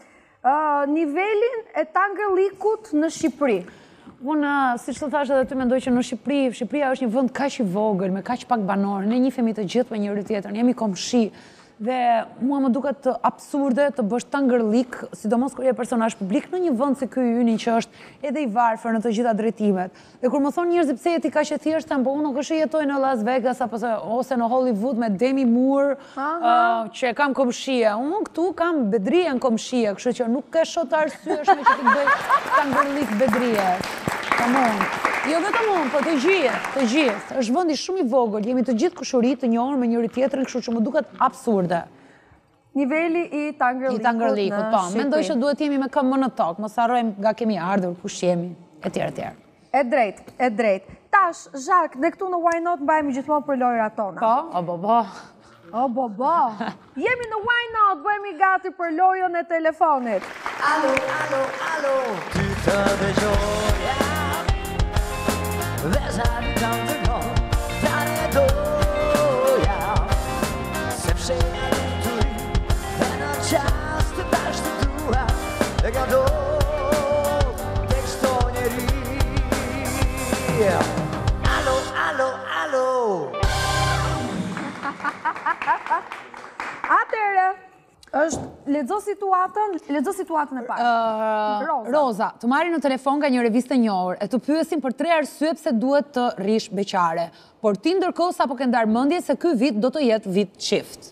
nivelin e tangërlikut në Shqipëri? Unë, si që të thash edhe ty, mendoj që në Shqipëria është një vënd kaq i vogël, me kaq pak banorë, ne njihemi të gjithë me njëri tjetrën, jemi komshi. Dhe mua më duket të absurde të bësh tangërlik, sidomos kur je personazh publik në një vend si ky i yni që është edhe i varfër në të gjitha drejtimet. Dhe kur më thon njerëzit pse jeti kaq e thjeshtë, po unë nuk është jetoj në Las Vegas ose në Hollywood me Demi Moore, që e kam komshie. Unë këtu kam bedrien komshie, kështu që nuk ke shot arsyesh me që të bëj tangërlik bedrie. Tamam. Jo vetëm unë, po të gjithë. Është vendi shumë i vogël, jemi të gjithë kushuri të njohur me njëri tjetrin, kështu që më duket absurde. Niveli i tangërlikut në Tangërlikut, po. Shqipëri. Mendoj që duhet jemi me këmbën në tokë, mos harrojmë nga kemi ardhur, kush jemi, etj. E drejt. Tash, Zhak, ne këtu në Why Not mbajmë gjithmonë për lojrat tona. Po, o bo. O, bo. Jemi në Why Not, bëjmë i gati për lojën e telefonit. Alo, ty të dëgjoja. Dhe sa një kam të kohë, ta ne doja. Sepse në të ri, dhe në qas të tash të tua, e ka do, tek sto njeri. Atëre, lexo situatën e parë. Roza, të marrin në telefon nga një revistë e njohur e të pyesin për 3 arsye pse duhet të rish beqare. Por ti ndërkohë sapo ke ndarë mendje se ky vit do të jetë vit çift.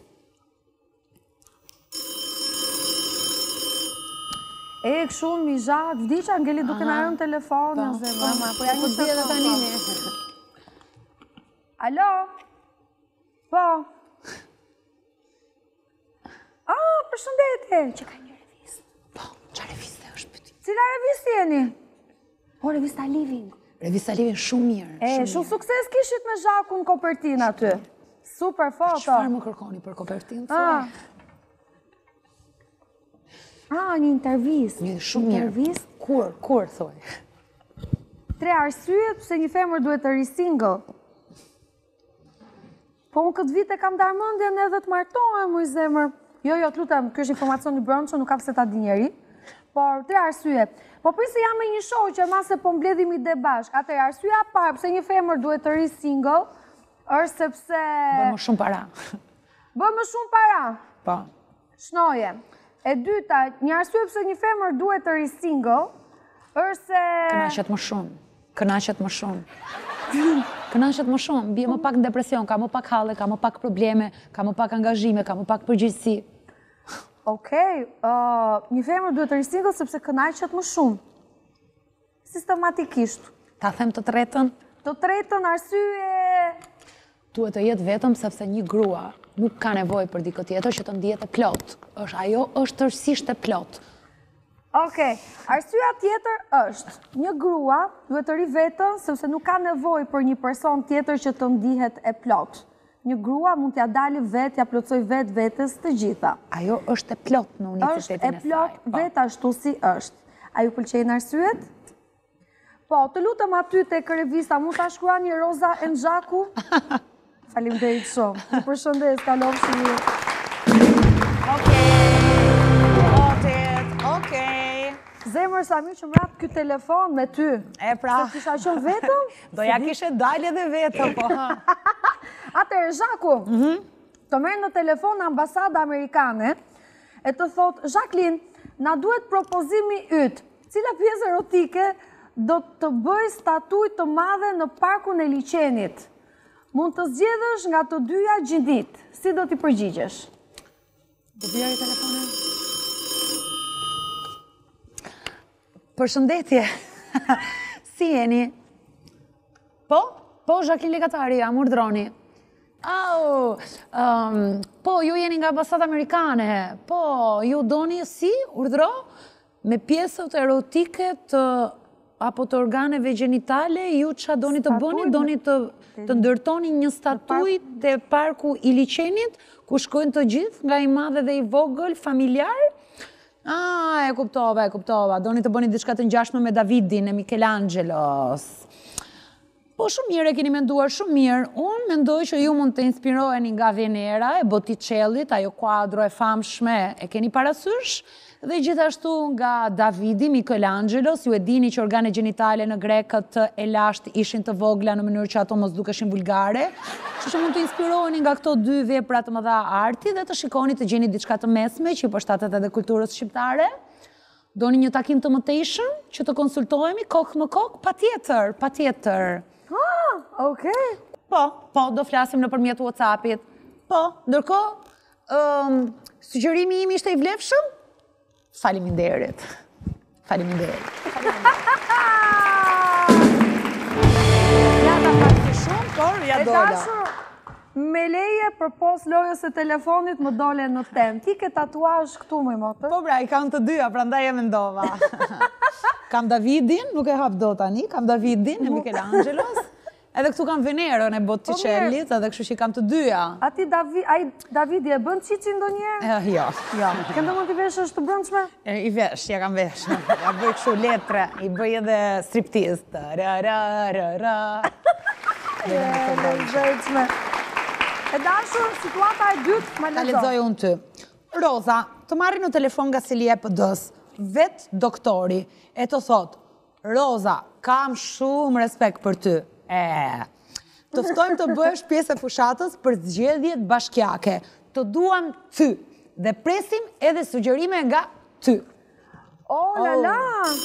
E kështu mi zhat, vdiqa ngeli duke na rënë telefonin, zemra. Po ja një dhe tani. Alo? Po. Përshëndetje, që ka një revistë. Po, qa reviste është pyetje? Cila revistë jeni? Po, revista Living. Revista Living shumë mirë. Shumë sukses kishit me Zhakun kopertin aty. Super foto. Çfarë më kërkoni për kopertinë? Një intervistë. Një shumë mirë. Kur, thoj? 3 arsye pse një femër duhet të ri single. Po unë këtë vit e kam darë mendjen edhe të martohem, muj zemër. Jo, të lutem, kjo është informacion i brëndshëm, nuk kam se ta di njeri. Por 3 arsye. Po prisi jam me një shoqe, mase po mbledhim ide bashk. Atëherë arsyeja e parë pse një femër duhet të ri single është sepse Bën më shumë para. Bën më shumë para. Po. Shnoje. E dyta, një arsye pse një femër duhet të ri single është se Kënaqet më shumë. Kënaqet më shumë, bie më pak në depresion, ka më pak halle, ka më pak probleme, ka më pak angazhime, ka më pak përgjegjësi. Okej, një femër duhet të ri single sepse kënaqet më shumë. Sistematikisht. Ta them të tretën? Të tretën arsye duhet të jetë vetëm sepse një grua nuk ka nevojë për dikë tjetër që të ndihet e plot. Ajo është tërësisht e plot. Okej, arsyeja tjetër është, një grua duhet të ri vetëm sepse nuk ka nevojë për një person tjetër që të ndihet e plot. Një grua mund t'ja dali vetë, ja plotësoj vetë vetës të gjitha. Ajo është e plot në unicitetin e saj. Është e plot vetë ashtu si është. A ju pëlqejnë arsyet? Po, të lutem aty tek revista, mund ta shkruani Roza e Nxhaku? Faleminderit shumë. Ju përshëndes, kalofshi mirë. Okej. Zemër sa mirë që më rap ky telefon me ty. E pra. Se kisha qenë vetëm? Do ja kishe dalë edhe vetëm, po. Atëherë, Zhaku, të merr në telefon ambasada amerikane e të thot, Jacqueline, na duhet propozimi yt. Cila pjesë erotike do të bëj statuj të madhe në parkun e liçenit? Mund të zgjedhësh nga të dyja gjindit. Si do t'i përgjigjesh? Do bjerë telefonin? Përshëndetje. Si jeni? Po, Jacqueline Lekatari, jam urdhroni. Po, ju jeni nga ambasada amerikane. Po, ju doni si, urdhro, me pjesët erotike apo të organeve gjenitale, ju qa doni të bëni, doni të ndërtoni një statuj të parku i liçenit, ku shkojnë të gjithë, nga i madhe dhe i vogël, familjar? E kuptova. Doni të bëni diçka të ngjashme me Davidin e Michelangelos. Po shumë mirë e keni menduar, shumë mirë. Unë mendoj që ju mund të inspiroheni nga Venera e Botticellit, ajo kuadro e famshme e keni parasysh, dhe gjithashtu nga Davidi, Michelangelos, ju e dini që organe gjenitale në grekët e lashtë ishin të vogla në mënyrë që ato mos dukeshin vulgare, që mund të inspiroheni nga këto 2 vepra të mëdha arti dhe të shikoni të gjeni diçka të mesme që i përshtatet edhe kulturës shqiptare. Doni një takim të mëtejshëm që të konsultohemi kokë më kokë? Patjetër. Okej. Po, do flasim nëpërmjet WhatsAppit. Po, ndërkohë, sugjerimi im ishte i vlefshëm? Faleminderit. Ja ta pati shumë, por ja dola. E dashur, me leje për pos lojës e telefonit më dole në tem. Ti ke tatuazh këtu, më motër? Po bra, i kam të dyja, prandaj e mendova. Kam Davidin, nuk e hap do tani, kam Davidin e Michelangelos. Edhe këtu kam Venerën e Botticellit, edhe kështu që kam të dyja. Ati Davidi e bën qici ndonjëherë? Jo. Këndo mund t'i vesh është të brëndshme? I vesh, ja kam vesh. Ja bëj kështu letre, i bëj edhe striptiz. E dashur, situata e dytë, më ta lexoj unë ty. Roza, të marri në telefon nga Selia PD-s, vet doktori, e të thot, Roza, kam shumë respekt për ty. Të ftojmë të bësh pjesë e fushatës për zgjedhjet bashkiake. Të duam ty dhe presim edhe sugjerime nga ty. Oh, la la!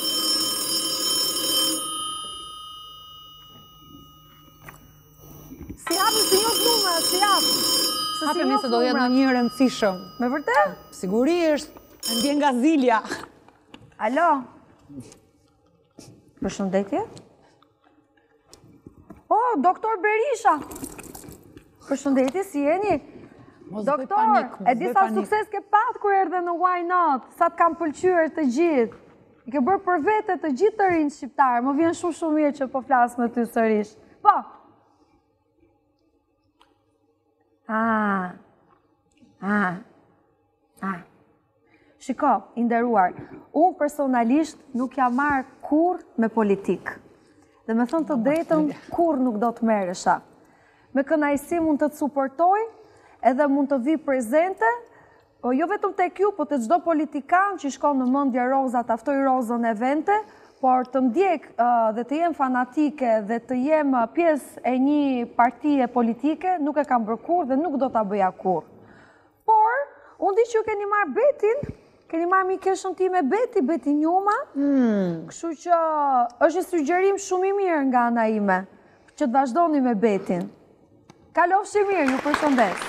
Si hapën si njës numër, si hapën. Hapemi se do jetë në një rëndësishëm. Me vërtet? Sigurisht, në ndjen nga Zilja. Alo? Përshëndetje? Oh, doktor Berisha! Përshëndetje, si jeni? Doktor, e di sa sukses ke pat kur erdhe në Why Not? Sa të kam pëlqyer të gjithë? I ke bërë për vete të gjithë të rinjë shqiptarë. Më vjen shumë mirë që po flasë me ty sërish. Po! Shiko, i nderuar, unë personalisht nuk jam marrë kur me politikë. Dhe me thënë të drejtën, kur nuk do të merresha. Me kënaqësi mund të suportoj, edhe mund të vi prezente, po jo vetëm tek ju, po të çdo politikan që shkon në mendje Roza, ta ftoj Rozën evente, por të ndjek dhe të jem fanatike dhe të jem pjesë e një partie politike, nuk e kam bërë kur dhe nuk do ta bëja kur. Por, unë di që ju keni marrë Betin, keni marrë mikeshën ti me Beti Njuma, kështu që është një sugjerim shumë i mirë nga ana ime, që të vazhdoni me Betin. Kalofshi mirë, ju përshëndes.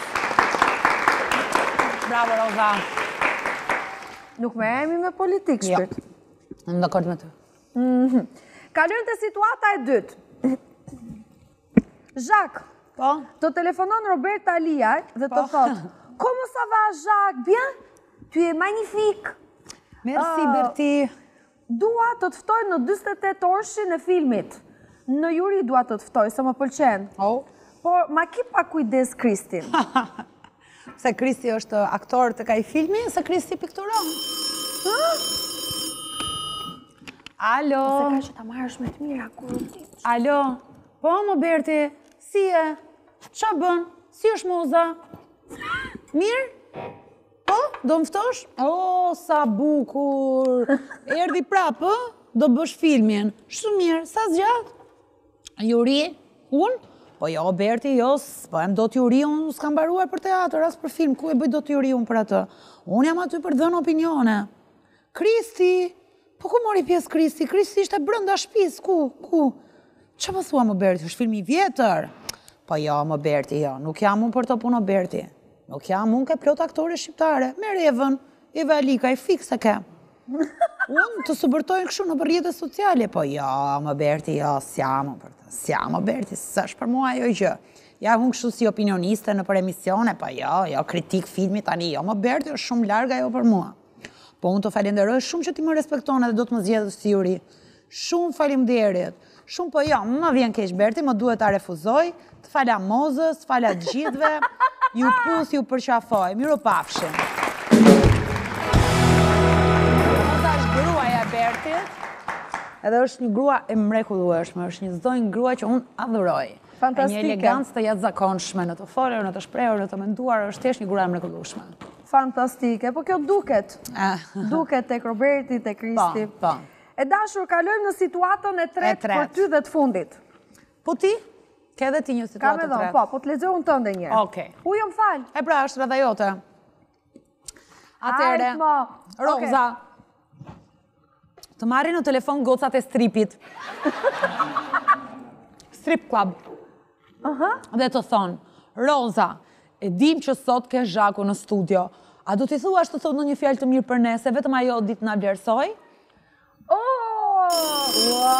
Bravo, Roza. Nuk merremi me politikë, shpirt. Në dakord me ty. Kalojmë te situata e dytë. Jacques, Po? të telefonon Roberta Liaj dhe të thotë, "Comment ça va, Jacques? Bien? Tu es magnifique." Merci, Berti. Dua të të ftoj në 48 orëshin e filmit. Në juri dua të të ftoj, se më pëlqen. Oh. Por ma ki pa kujdes Kristin. Se Kristi është aktor të kaj filmi, se Kristi pikturon. Alo. Se ka që ta marrësh me të mira kur u ti. Alo. Po, më Berti, si e? Qa bën? Si është moza? Mirë? Po, do më ftosh? O, sa bukur. Erdi prapë, do bësh filmin. Shumë mirë, sa zgjat? Juri? Unë? Po jo, Berti, jo, po em do t'juri, unë s'kam baruar për teatr, as për film, ku e bëj do t'juri unë për atë? Unë jam aty për dhënë opinione. Kristi, po ku mori pjesë Kristi? Kristi ishte brënda shtëpis, ku? Që më thua më Berti, është filmi vjetër? Po jo, më Berti, jo, nuk jam unë për të punë Berti. Nuk jam unë ke plot aktore shqiptare, me Revën, Iva Lika, i fikse ke. Unë të subërtojnë këshu në për rrjetet sociale, po jo, më Berti, jo, s'jam për të, s'jam më Berti, s'është për mua ajo gjë. Ja, unë kështu si opinioniste në për emisione, po jo, kritik filmi tani, jo, më Berti, është shumë larga ajo për mua. Po unë të falenderoj shumë që ti më respektone dhe do të më zgjedhësh si juri. Shumë faleminderit. Shumë po jo, më vjen keq Berti, më duhet ta refuzoj, të fala mozës, të fala të gjithëve, ju pus, ju përqafoj, miru pafshim. Moza është gruaja e Bertit, edhe është një grua e mrekullueshme, është një zonjë grua që unë adhuroj. Fantastike. Një elegancë të jashtëzakonshme në të folur, në të shprehur, në të menduar, është thjesht një grua e mrekullueshme. Fantastike, po kjo duket. Duket tek Roberti, tek Kristi. Po. E dashur, kalojmë në situatën e tretë për ty dhe të fundit. Po ti? Ke edhe ti një Kam situatë edhe të unë, tretë. po, po të lexoj unë tënde një herë. Okej. Ujo më fal. E pra, është rrada jote. Atëre, Hajt, mo. Roza, të marri në telefon gocat e stripit. Strip club. Dhe të thonë, Roza, e dim që sot ke Zhaku në studio. A do t'i thuash të thot në një fjalë të mirë për ne, se vetëm ajo ditë na vlerësoj? Ua!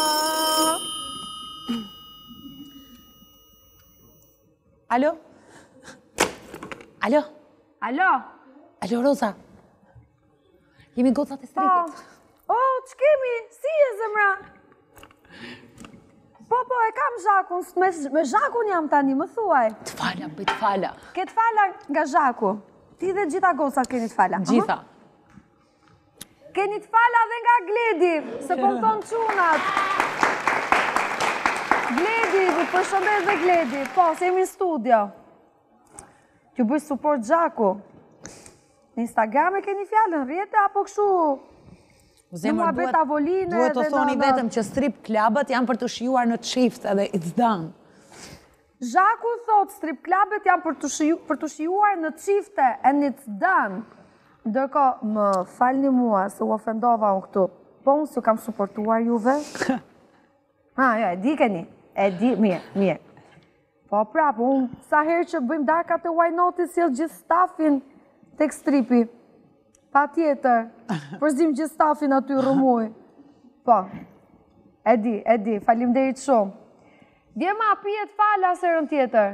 Alo? Alo? Alo? Alo, Roza? Jemi gocat e stripit. Që kemi? Si e zemra? Po, e kam Zhakun, me Zhakun jam tani, më thuaj. Të fala, bëj të fala. Ke të fala nga Zhaku. Ti dhe gjitha gocat keni të fala. Gjitha. Keni të fala dhe nga Gledi, se po më thonë qunat. Gledi, bu përshëndet dhe Gledi. Po, se jemi në studio. T'ju bëj support Zhaku. Në Instagram e keni fjallën, rrjete apo këshu? Zemër, duhet të thoni vetëm që strip klubët janë për të shijuar në çift edhe it's done. Zhaku thot, strip klubet janë për të shijuar në çifte, and it's done. Ndërkohë, më falni mua, se u ofendova unë këtu. Po unë s'ju kam suportuar juve? Ja, e di keni. E di, mirë. Po prapë, unë sa herë që bëjmë darkat e Why Not i sjell gjithë stafin tek stripi. Pa tjetër, përzim gjithë stafin aty rrumuj. Po, e di, faleminderit shumë. Djema, pijet fala serën tjetër.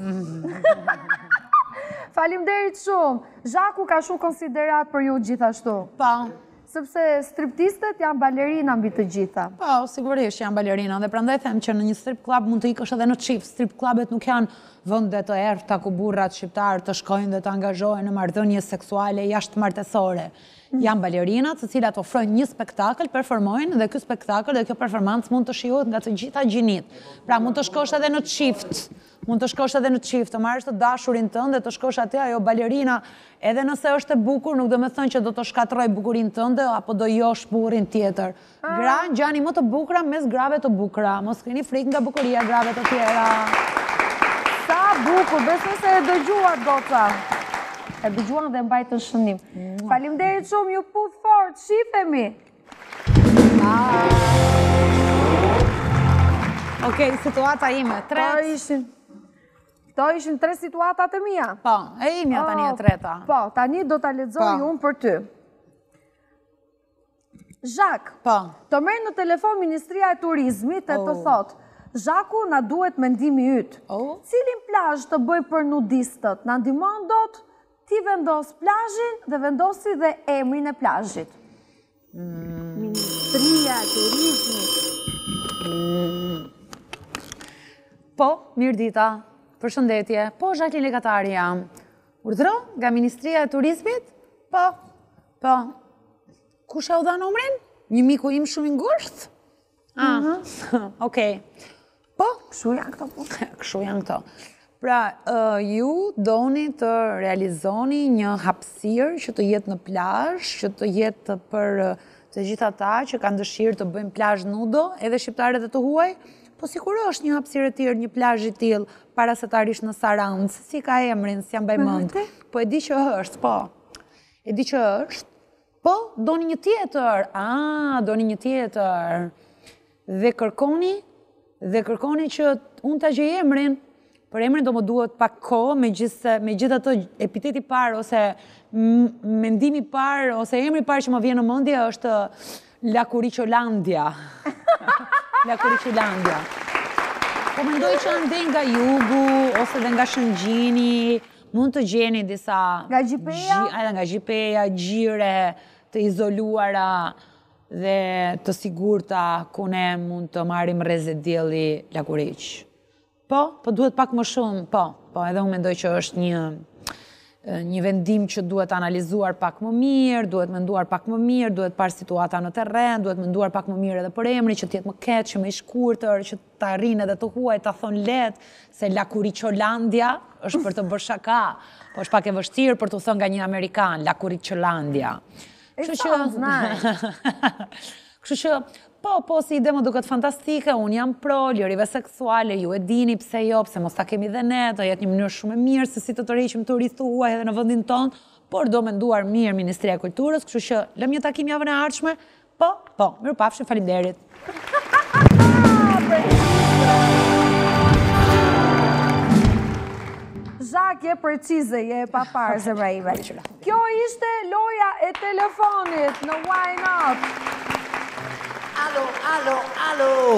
Faleminderit shumë. Zhaku ka shumë konsiderat për ju gjithashtu. Po. Sepse striptistet janë balerina mbi të gjitha. Po, sigurisht janë balerina, dhe prandaj them që në një strip club mund të ikësh edhe në çift. Strip clubet nuk janë vende të errta ku burrat shqiptar të shkojnë dhe të angazhohen në marrëdhënie seksuale jashtëmartesore. Janë balerinat të cilat ofrojnë një spektakël, performojnë dhe ky spektakël dhe kjo performancë mund të shijohet nga të gjitha gjinit. Pra mund të shkosh edhe në çift. Të marrësh të dashurin tënd dhe të shkosh aty, ajo balerina, edhe nëse është e bukur, nuk do të thënë që do të shkatroj bukurinë tënde apo do josh burrin tjetër. Gra gjani më të bukura mes grave të bukura. Mos keni frikë nga bukuria grave të tjera. Sa bukur, besoj se e dëgjuat goca. E dëgjuan dhe mbajtën shënim. Faleminderit shumë, ju puth fort, shifemi. Okej, situata ime, Këto ishin 3 situatat e mia. Po, e imja tani e treta. Po, tani do ta lexoj unë për ty. Zhak, Po. të merr në telefon Ministria e Turizmit e të thot, Zhaku, na duhet mendimi yt. Cilin plazh të bëj për nudistët? Na ndihmon dot? Ti vendos plazhin dhe vendosi dhe emrin e plazhit. Ministria e Turizmit. Po, mirë dita, përshëndetje, po Zhaklin Lekatari jam. Urdhro nga Ministria e Turizmit? Po. Kush e u dha numrin? Një miku im shumë i ngushtë? Okej. Po? Kështu janë këto po. Kështu janë këto. Pra, ju doni të realizoni një hapësirë që të jetë në plazh, që të jetë për të gjitha ata që kanë dëshirë të bëjmë plazh nudo, edhe shqiptarët e të huaj, po sikur është një hapësirë e tillë, një plazh i tillë, parasetarish në Sarandë, si ka emrin, si jam mbajmend. Po e di që është, po. E di që është. Po, doni një tjetër. Doni një tjetër. Dhe kërkoni që unë ta gjej emrin. Për emrin do më duhet pak kohë, megjithatë epiteti parë ose mendimi parë ose emri parë që më vjen në mendje është Lakuriqolandia. Lakuriqolandia. Po mendoj që ande nga jugu ose dhe nga Shëngjini, mund të gjeni disa Nga Gjipeja? Nga Gjipeja, gjire të izoluara dhe të sigurta ku ne mund të marrim rrezet dielli Lakuriq. Po duhet pak më shumë, po, edhe unë mendoj që është një vendim që duhet analizuar pak më mirë, duhet menduar pak më mirë, duhet parë situata në terren, duhet menduar pak më mirë edhe për emri, që t'jetë më keq, që më i shkurtër, që ta rrinë edhe të huaj, ta thonë letë, se Lakuriqolandia është për të bërë shaka, po është pak e vështirë për të thënë nga një Amerikan, Lakuriqolandia. It sounds nice. Kështu që, po, si ide më duket fantastike, unë jam pro, lirive seksuale, ju e dini pse jo, pse mos ta kemi dhe ne, të jetë një mënyrë shumë e mirë, se si të tërheqim turistë huaj edhe në vendin tonë, por do menduar mirë Ministria e Kulturës, kështu që lëm një takim javën e ardhshme, po, mirupafshim, faleminderit. Zhak, je precize, je pa parë, zemra ime. Kjo ishte loja e telefonit në Why Not. Alo.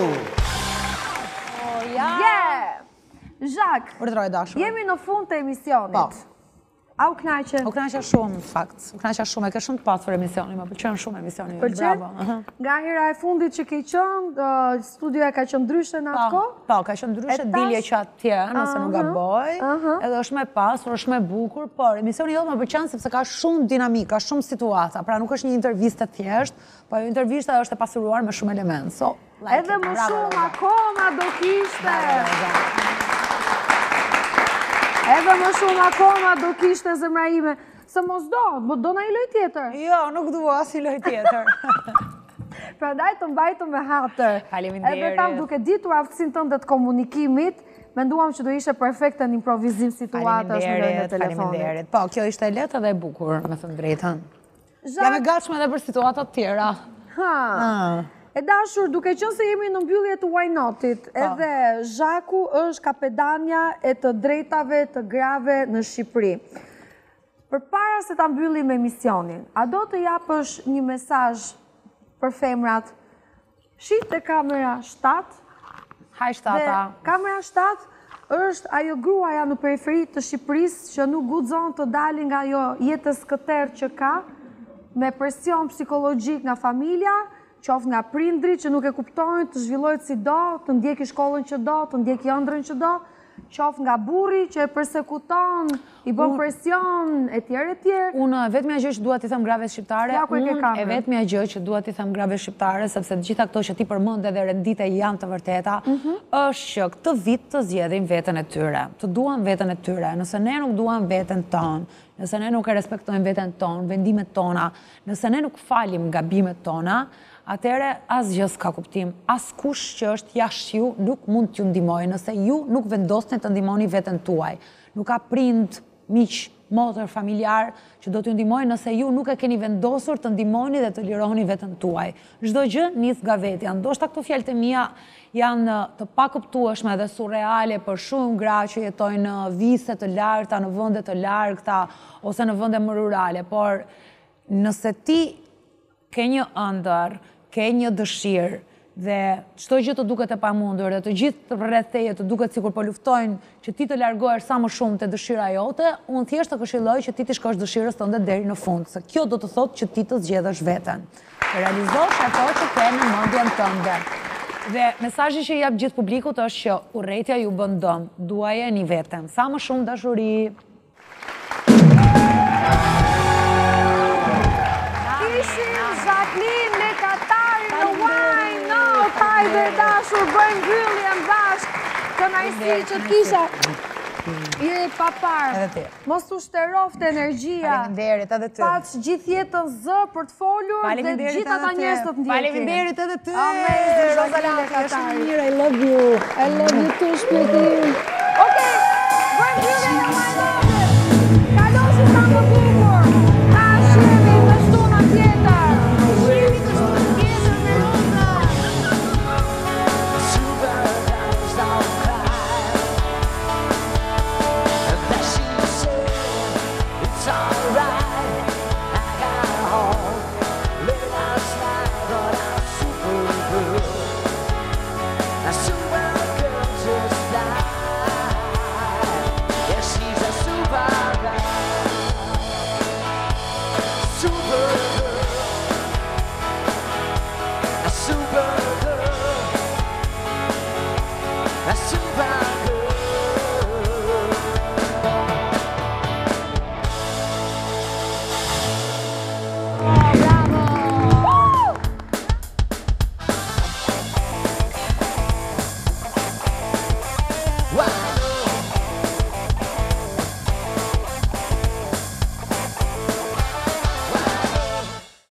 Zhak, Urdhroj dashur. jemi në fund të emisionit. Po. A u knaqe? U knaqja shumë, në fakt. U knaqja shumë, e ke shumë të pasur emisioni, më pëlqen shumë emisioni. Pëlqen? Nga hera e fundit që ke qenë, studioja ka qenë ndryshe në atë kohë? Po, ka qenë ndryshe, dilje që atje, nëse nuk gaboj, edhe është me pasur, është me bukur, por emisioni jotë më pëlqen sepse ka shumë dinamik, ka shumë situata, pra nuk është një intervistë e thjeshtë, po ajo intervista është e pasuruar me shumë element. Edhe më shumë akoma do kishte. Edhe më shumë akoma do kishte, zemra ime. Se mos do na i loj tjetër. Jo, nuk dua as i loj tjetër. Prandaj të mbajtu me hatër. Faleminderit. Edhe tam duke ditur aftësinë tënde të komunikimit, menduam që do ishe perfekte në improvizim situatash në lojën e telefonit. Faleminderit. Po, kjo ishte lehtë dhe e bukur, me thënë drejtën. Jam e gatshme edhe për situatat tjera. E dashur, duke qenë se jemi në mbyllje të Why Not-it, edhe Zhaku është kapedania e të drejtave të grave në Shqipëri. Përpara se ta mbyllim emisionin, a do të japësh një mesazh për femrat? Shit te kamera 7. Haj shtata. Kamera 7 është ajo gruaja në periferi të Shqipërisë që nuk guxon të dalë nga ajo jetës këter që ka, me presion psikologjik nga familja, qoftë nga prindrit që nuk e kuptojnë të zhvillojnë si do, të ndjeki shkollën që do, të ndjeki ëndrrën që do, qoftë nga burri që e përsekuton, i bën presion, etj. Unë vetmja gjë që dua t'i them grave shqiptare, vetmja gjë që dua t'i them grave shqiptare, sepse të gjitha këto që ti përmend edhe rendite janë të vërteta, është që këtë vit të zgjedhin veten e tyre, të duan veten e tyre. Nëse ne nuk duam veten tonë, nëse ne nuk e respektojmë veten tonë, vendimet tona, nëse ne nuk falim gabimet tona, atëre asgjë s'ka kuptim. Askush që është jashtë ju nuk mund t'ju ndihmojë nëse ju nuk vendosni të ndihmoni veten tuaj. Nuk ka prind, miq, motër, familjar që do t'ju ndihmojë nëse ju nuk e keni vendosur të ndihmoni dhe të lironi veten tuaj. Çdo gjë nis nga vetja. Ndoshta këto fjalët e mia janë të pakuptueshme dhe surreale për shumë gra që jetojnë në viste të larta, në vende të largëta ose në vende më rurale, por nëse ti ke një ëndër, ke një dëshirë dhe çdo gjë të duket e pamundur dhe të gjithë rreth teje të duket sikur po luftojnë që ti të largohesh sa më shumë te dëshira jote, unë thjesht të këshilloj që ti të shkosh dëshirës tënde deri në fund, se kjo do të thotë që ti të zgjedhësh veten. Të realizosh ato që ke në mendjen tënde. Dhe mesazhi që jap gjithë publikut është që urrejtja ju bën dëm, duajeni veten, sa më shumë dashuri. Hajde dashur, bëjmë mbylljen bashkë, kënaqësi që të kisha. Je papar, mos u shterofte energjia. Faleminderit edhe ty. Paç gjithë jetën zë për të folur dhe gjithë ata njerëz të ndjekin. Faleminderit edhe ty. Amazing, Rozalati, je shumë mirë, I love you. I love you too, shpirtin. Okej, bëjmë mbylljen e Why Not-it. Kaloshi sa më bukur. Ta shihemi në shtuna tjetër. Wow.